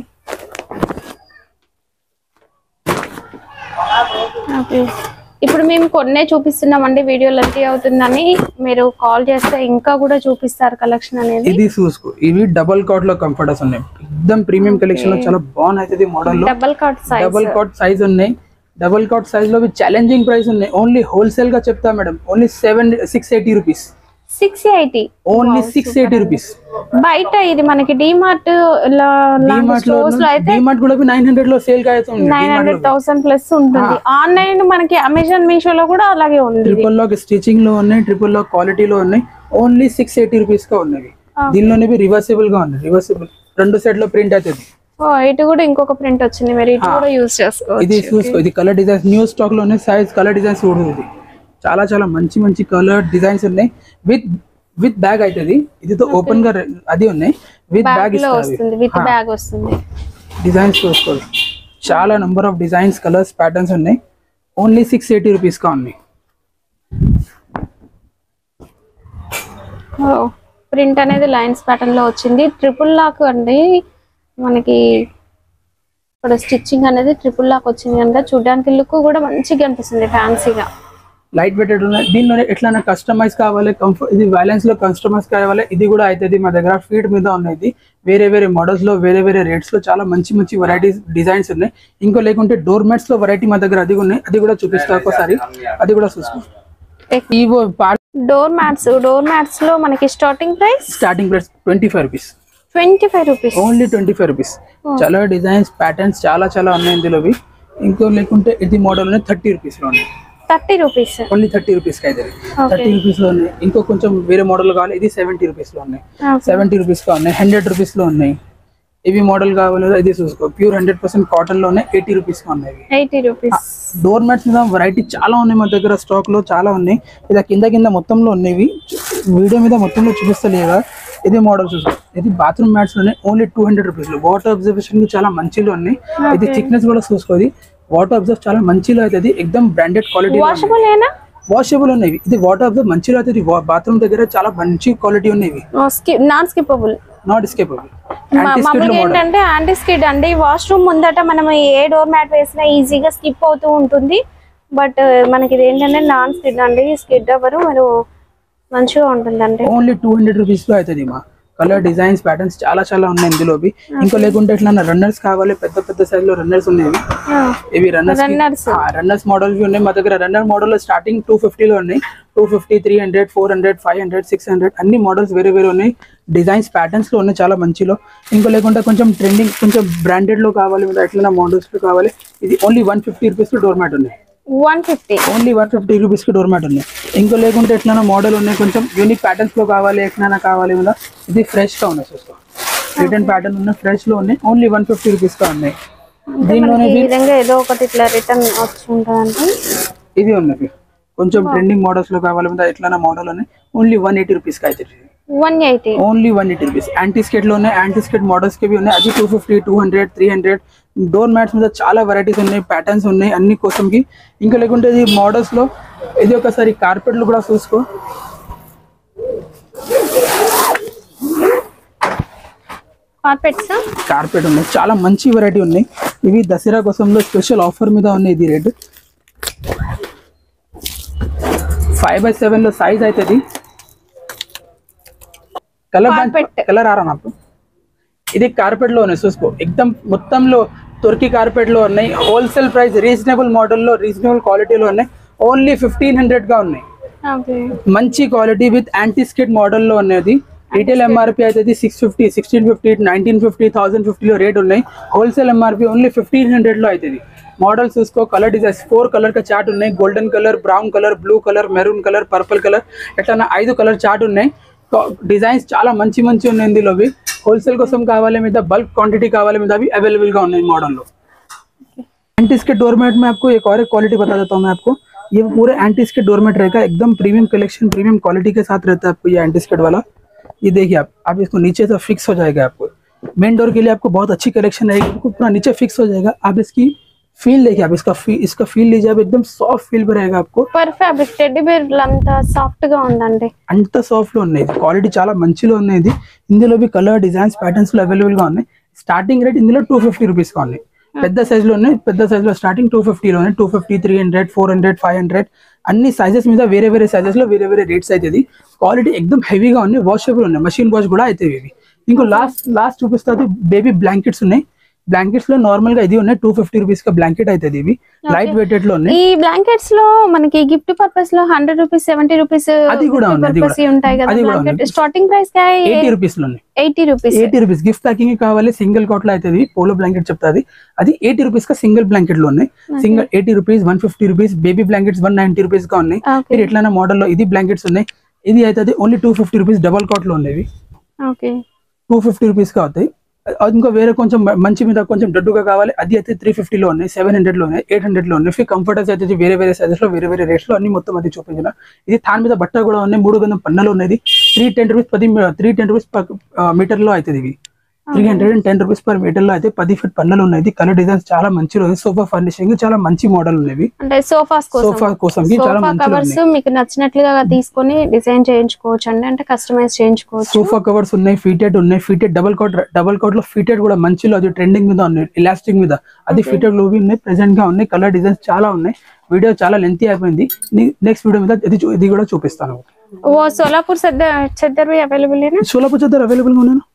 ఓకే ఇప్పుడు మేము కొన్నే చూపిస్తున్నామండి, వీడియో లెంత్ అవుతుందని మీరు కాల్ చేస్తే ఇంకా కూడా చూపిస్తారు కలెక్షన్ అనేది. ఇది చూసుకో, ఇవి డబుల్ కాట్ లో కంఫర్టర్స్ ఉన్నాయి, ఎక్దమ్ ప్రీమియం కలెక్షన్ లో చాలా బాగుంది మోడల్ లో. Double cot size double cot size ఉన్నాయి. డబుల్ కాట్ సైజ్ లో ఛాలెంజింగ్ ప్రైస్ ఉన్నాయి. ఓన్లీ హోల్సేల్ గా చెప్తా madam, only seven six eighty rupees. Six eighty only six eighty rupees. బయట ఇది మనకి డిమార్ట్ స్టోర్స్ లో అయితే డిమార్ట్ కూడా నైన్ హండ్రెడ్ లో సేల్ అవుతుంది, నైన్ హండ్రెడ్ థౌసండ్ ప్లస్ ఉంటుంది. ఆన్లైన్ మనకి అమెజాన్ మీషో లో కూడా అలాగే ఉంది. ట్రిపుల్ లాక్ స్టిచింగ్ లో ఉన్నాయి, ట్రిపుల్ లాక్ క్వాలిటీలో ఉన్నాయి. ఓన్లీ సిక్స్ ఎయిటీ రూపీస్ గా ఉన్నాయి. దీనిలోనే రివర్సిబుల్ గా ఉన్నాయి, రివర్సిబుల్ రెండు సెట్ లో ప్రింట్ అవుతుంది. ఇటు కూడా ఇంకొక ప్రింట్ వచ్చింది, మీరు ఇటు కూడా యూజ్ చేసుకోవచ్చు. ఇది చూసుకో, ఇది కలర్ డిజైన్స్ న్యూ స్టాక్ లో ఉన్నాయి. సైజ్ కలర్ డిజైన్స్ కూడా ఉంది. చాలా చాలా మంచి మంచి కలర్ డిజైన్స్ ఉన్నాయి. విత్ విత్ బ్యాగ్ అవుతుంది. ఇదితో ఓపెన్ గా అది ఉన్నాయి, విత్ బ్యాగ్ వస్తుంది, విత్ బ్యాగ్ వస్తుంది. డిజైన్స్ చూసుకోవాలి, చాలా number of designs, colours, patterns ఉన్నాయి. ఓన్లీ సిక్స్ ఎయిటీ రూపీస్ గా ఉన్నాయి. ప్రింట్ అనేది లైన్స్ ప్యాటర్న్ లో వచ్చింది. ట్రిపుల్ లాక్ అండి, మనకి ఇక్కడ స్టిచ్చింగ్ అనేది ట్రిపుల్ లాక్ వచ్చింది కనుక చూడడానికి లుక్ కూడా మంచిగా అనిపిస్తుంది, ఫ్యాన్సీగా. లైట్ వెయిటెడ్ ఉన్నాయి. దీనిలోనే ఎట్లా కస్టమైజ్ కావాలి, కంఫర్ట్, ఇది బ్యాలెన్స్ లో కస్టమైజ్ కావాలి, ఇది కూడా అవుతుంది. మా దగ్గర ఫీట్ మీద ఉన్నాయి. వేరే వేరే మోడల్స్ లో, వేరే వేరే రేట్స్ లో చాలా మంచి మంచి వెరైటీస్ డిజైన్స్ ఉన్నాయి. ఇంకో లేకుంటే డోర్ మ్యాట్స్ లో వెరైటీ మా దగ్గర అది ఉన్నాయి, అది కూడా చూపిస్తా ఒకసారి, అది కూడా చూసుకో. డోర్ మ్యాట్స్, డోర్ మ్యాట్స్ లో మనకి starting price starting price twenty five rupees. Twenty five rupees only twenty five rupees. చాలా డిజైన్స్, ప్యాటర్న్స్ చాలా చాలా ఉన్నాయి ఇందులోవి. ఇంకో లేకుంటే ఇది మోడల్ ఉన్నాయి థర్టీ రూపీస్ లో ఉన్నాయి. Thirty rupees only thirty rupees కి అయితే థర్టీ రూపీస్ లో ఉన్నాయి. ఇంకో కొంచెం వేరే మోడల్ కావాలి, ఇది సెవెంటీ రూపీస్ లో ఉన్నాయి. సెవెంటీ రూపీస్ లో ఉన్నాయి, హండ్రెడ్ రూపీస్ లో ఉన్నాయి. ఇవి మోడల్ కావాలి, ఇది చూసుకో, ప్యూర్ హండ్రెడ్ పర్సెంట్ కాటన్ లో ఉన్నాయి, ఎయిటీ రూపీస్ లో ఉన్నాయి. Eighty rupees. డోర్ మ్యాట్స్ మీద వెరైటీ చాలా ఉన్నాయి మా దగ్గర, స్టాక్ లో చాలా ఉన్నాయి. ఇలా కింద కింద మొత్తంలో ఉన్నాయి, వీడియో మీద మొత్తంలో చూపిస్తలేదా. ఇది మోడల్ చూసుకో, ఇది బాత్రూమ్ మ్యాట్స్ ఉన్నాయి. ఓన్లీ టూ హండ్రెడ్ రూపీస్ లో. వాటర్ అబ్జర్వేషన్ చాలా మంచిలో ఉన్నాయి. ఇది థిక్నెస్ కూడా చూసుకోది, వాటర్ అబ్జర్వ్ చాలా మంచిలో అవుతుంది. ఎక్దమ్ బ్రాండెడ్ క్వాలిటీ, వాషబుల్ ఉన్నాయి. ఇది వాటర్ అబ్జర్వ్ మంచిలో అవుతుంది. బాత్రూమ్ దగ్గర చాలా మంచి క్వాలిటీ ఉన్నాయి. Non skippable, not escapable. మామూలుగా ఏంటంటే యాంటీ స్కిడ్ అండి. వాష్రూమ్ ముందట మనం ఏ డోర్ మ్యాట్ వేసినా ఈజీగా స్కిప్ అవుతూ ఉంటుంది. బట్ మనకి ఇది ఏంటంటే నాన్ స్కిడ్ అండి, స్కిడ్ అవ్వరు, మీరు మంచిగా ఉంటుందండి. ఓన్లీ టూ హండ్రెడ్ రూపీస్ లో అవుతుంది. మా కలర్ డిజైన్స్ ప్యాటర్న్స్ చాలా చాలా ఉన్నాయి ఇందులోవి. ఇంకో లేకుంటే ఎట్లా రన్నర్స్ కావాలి, పెద్ద పెద్ద సైజ్ లో రన్నర్స్ ఉన్నాయి. ఇవి రన్నర్స్ రన్నర్స్ మోడల్ ఉన్నాయి మా దగ్గర. Runner model starting two fifty లో ఉన్నాయి. Two fifty three hundred four hundred five hundred six hundred అన్ని మోడల్స్ వేరే వేరే ఉన్నాయి. డిజైన్స్ ప్యాటర్న్స్ లో ఉన్నాయి చాలా మంచిలో. ఇంకో లేకుంటే కొంచెం ట్రెండింగ్, కొంచెం బ్రాండెడ్ లో కావాలి, ఎట్లా మోడల్స్ లో కావాలి, ఇది ఓన్లీ వన్ ఫిఫ్టీ రూపీస్ లో డోర్ మ్యాట్ ఉన్నాయి. One fifty only one fifty rupees కి డోర్ మ్యాట్ ఉన్నాయి. ఇంకో లేకుంటే ఎట్లా మోడల్ ఉన్నాయి, కొంచెం యూనిక్ ప్యాటర్న్స్ లో కావాలి, ఎట్లా కావాలి కదా. ఇది ఫ్రెష్ గా ఉన్నాయి, చూసుకో, రిటర్న్ ప్యాటర్న్ ఉన్నాయి, ఫ్రెష్ లో ఉన్నాయి. ఓన్లీ వన్ ఫిఫ్టీ రూపీస్ గా ఉన్నాయి. దీనిలోనే ఏదో ఒకటి ఇట్లా రిటర్న్ వచ్చి ఉంటుంది. ఇది ఉన్నాయి కొంచెం ట్రెండింగ్ మోడల్స్ లో కావాలి కదా, ఎట్లా మోడల్ ఉన్నాయి. ఓన్లీ వన్ ఎయిటీ రూపీస్ కి అయితే one eighty only one eighty rupees. Anti skid లో ఉన్నాయి, యాంటీ స్కెట్ మోడల్స్ కి ఉన్నాయి. అది two fifty two hundred three hundred. Door mats మీద చాలా వెరైటీస్ ఉన్నాయి, ప్యాటర్న్స్ ఉన్నాయి అన్ని కోసంకి. ఇంకా లేకుంటే ఇది మోడల్స్ లో ఇది ఒకసారి కార్పెట్లు కూడా చూసుకో. కార్పెట్స్ కార్పెట్ ఉన్నాయి, చాలా మంచి వెరైటీ ఉన్నాయి. ఇవి దసరా కోసంలో స్పెషల్ ఆఫర్ మీద ఉన్నాయి. ఇది రేట్ ఫైవ్ బై సెవెన్ లో సైజ్ అవుతుంది. కలర్ కలర్ ఆరా నాకు ఇది కార్పెట్ లో ఉన్నాయి చూసుకో. ఎక్దమ్ మొత్తంలో తుర్కీ కార్పెట్ లో ఉన్నాయి. హోల్సేల్ ప్రైస్ రీజనబుల్ మోడల్లో రీజనబుల్ క్వాలిటీలో ఉన్నాయి. ఓన్లీ ఫిఫ్టీన్ హండ్రెడ్ గా ఉన్నాయి. మంచి క్వాలిటీ విత్ యాంటీ స్కిడ్ మోడల్లో ఉన్నది. రీటైల్ ఎంఆర్పి అయితే six fifty sixteen fifty nineteen fifty thousand ఫిఫ్టీలో రేట్ ఉన్నాయి. Wholesale MRP only fifteen hundred లో అవుతుంది. మోడల్ చూసుకో. కలర్ డిజైన్స్ ఫోర్ కలర్ కా చార్ట్ ఉన్నాయి. Golden colour, brown colour, blue colour, maroon colour, purple colour, ఎట్లా ఐదు కలర్ చార్ట్ ఉన్నాయి. డిజైన్స్ చాలా మంచి మంచి ఉన్నాయి ఇందులో. హోల్సేల్ కోసం కావాలి మీద बल्क क्वांटिटी కావాలి మీద అవి अवेलेबल గా ఉన్నాయి मॉडल लो. एंटी स्किड डोरमेट में आपको एक और एक क्वालिटी बता देता हूं मैं आपको. ये पूरे एंटी स्किड डोरमेट रहेगा. एकदम प्रीमियम कलेक्शन, प्रीमियम क्वालिटी के साथ रहता है आपको ये एंटी स्किड वाला. ये देखिए आप आप इसको नीचे से फिक्स हो जाएगा. आपको मेन डोर के लिए आपको बहुत अच्छी कलेक्शन रहेगी. आपको पूरा नीचे फिक्स हो जाएगा. आप इसकी फील देखिए, आप इसका फील इसका फील लीजिए. आप एकदम सॉफ्ट फील पे रहेगा आपको. पर फैब्रिक టెడ్డీ బేర్ అంతా సాఫ్ట్ గా ఉందండి. అంత సాఫ్ట్ లో ఉన్నాయి. క్వాలిటీ చాలా మంచిలో ఉన్నాయి. ఇందులో బి కలర్ డిజైన్స్ ప్యాటర్న్స్ లో అవైలబుల్ గా ఉన్నాయి. స్టార్టింగ్ రేట్ ఇందులో టూ ఫిఫ్టీ రూపీస్ గా ఉన్నాయి. పెద్ద సైజ్ లో ఉన్నాయి. పెద్ద సైజ్ లో స్టార్టింగ్ టూ ఫిఫ్టీ లో ఉన్నాయి. Two fifty three hundred four hundred five hundred అన్ని సైజెస్ మీద వేరే వేరే సైజెస్ లో వేరే వేరే రేట్స్ అవుతుంది. క్వాలిటీ ఎక్దమ్ హెవీగా ఉన్నాయి. వాషబుల్ ఉన్నాయి. మషిన్ వాష్ కూడా అవుతాయి ఇవి. ఇంకో లాస్ట్ లాస్ట్ చూపిస్తుంది బేబీ బ్లాంకెట్స్ ఉన్నాయి. బ్లాంకెట్స్ లో నార్మల్ గా ఇది ఉన్నాయి. టూ ఫిఫ్టీ రూపీస్ కా బ్లాంకెట్ అవుతుంది. ఇవి లైట్ వెయిటెడ్ లో ఉన్నాయి. ఈ బ్లాంకెట్స్ లో మనకి గిఫ్ట్ పర్పస్ లో హండ్రెడ్ రూపీస్ సెవెంటీ రూపీస్ అది కూడా ఉంటాయి కదా. Blanket starting price eighty rupees లో ఉన్నాయి. Eighty rupees eighty rupees gift packing కావాలి. సింగిల్ కాట్ లో అవుతుంది. పోలో బ్లాంకెట్ చెప్తాది. అది ఎయిటీ రూపీస్ కా సింగిల్ బ్లాంకెట్ లో ఉన్నాయి. Single eighty rupees, one fifty rupees. Baby blankets one ninety rupees గా ఉన్నాయి. మీరు ఎట్లైనా మోడల్ లో ఇది బ్లాంకెట్స్ ఉన్నాయి. ఇది అవుతుంది only two fifty rupees double cot లో ఉన్నాయి. టూ ఫిఫ్టీ రూపీస్ గా అవుతాయి. ఇంకో వేరే కొంచెం మంచి మీద కొంచెం డడ్డుగా కావాలి. అది అయితే త్రీ ఫిఫ్టీలో ఉన్నాయి, సెవెన్ హండ్రెడ్ లో ఉన్నాయి, ఎయిట్ హండ్రెడ్ లో ఉన్నాయి. కంఫర్టర్స్ అయితే వేరే వేరే సైజెస్ లో వేరే వేరే రేట్స్ లో అన్ని మొత్తం అది చూపించిన. ఇది థాన్ మీద బట్ట కూడా ఉన్నాయి. మూడు గంధం పన్నెలు ఉన్నది. త్రీ టెన్ రూపీస్ పది త్రీ టెన్ రూపీస్ మీటర్ లో అవుతుంది. ఇవి three hundred and ten rupees per metre లో అయితే పది ఫీట్ పన్నెలు ఉన్నాయి. కలర్ డిజైన్స్ చాలా మంచి రోజు. సోఫా ఫర్నిషింగ్ చాలా మంచి మోడల్ ఉన్నాయి. అంటే సోఫాస్ సోఫా కోసం చాలా మంచి కవర్స్ మీకు నచ్చినట్లుగా తీసుకొని డిజైన్ చేయించుకోవచ్చు అండి. అంటే కస్టమైజ్ చేయించుకోవచ్చు. సోఫా కవర్స్ ఉన్నాయి. ఫీటెడ్ ఉన్నాయి. Fitted double cot double cot లో ఫీటెడ్ కూడా మంచిలో అది ట్రెండింగ్ మీద ఉన్నాయి. ఎలాస్టిక్ మీద అది ఫీటెడ్ లో ఉన్నాయి. ప్రెసెంట్ గా ఉన్నాయి. కలర్ డిజైన్స్ చాలా ఉన్నాయి. వీడియో చాలా లెంతీ అయిపోయింది. నెక్స్ట్ వీడియో మీద ఇది ఇది కూడా చూపిస్తాను. ఓ సోలాపూర్ చెద్దర్ అవైలబుల్ సోలాపూర్ చెద్దర్ అవైలబుల్ గా ఉన్నాను.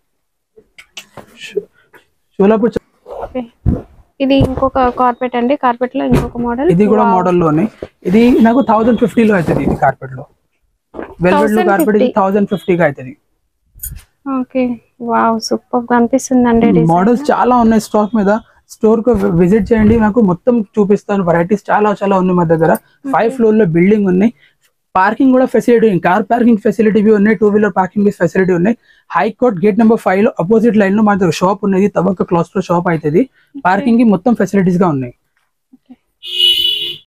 సోలాపూర్ ఇది ఇంకొక కార్పెట్ అండి. కార్పెట్ లో ఇంకొక మోడల్. ఇది కూడా మోడల్ లోనే. ఇది నాకు థౌసండ్ ఫిఫ్టీ లో అవుతుంది. ఇది కార్పెట్ లో వెల్వెట్ లో కార్పెట్ ఇది థౌసండ్ ఫిఫ్టీ గా అవుతుంది. ఓకే వావ్ సూపర్ గా అనిపిస్తుందండి. మోడల్స్ చాలా ఉన్నాయి స్టాక్ మీద. స్టోర్ కు విజిట్ చేయండి. నాకు మొత్తం చూపిస్తాను. వెరైటీస్ చాలా చాలా ఉన్నాయి మా దగ్గర. ఫైవ్ ఫ్లోర్ లో బిల్డింగ్ ఉన్నాయి. పార్కింగ్ కూడా ఫెసిలిటీ ఉంది. కార్ పార్కింగ్ ఫెసిలిటీ ఉన్నాయి. టూ వీలర్ పార్కింగ్ ఫెసిలిటీ ఉన్నాయి. హైకోర్ట్ గేట్ నెంబర్ ఫైవ్ లో అపోజిట్ లైన్ లో మా దగ్గర షాప్ ఉన్నది. తబక్క క్లాస్ లో షాప్ అవుతుంది. పార్కింగ్ కి మొత్తం ఫెసిలిటీస్ గా ఉన్నాయి.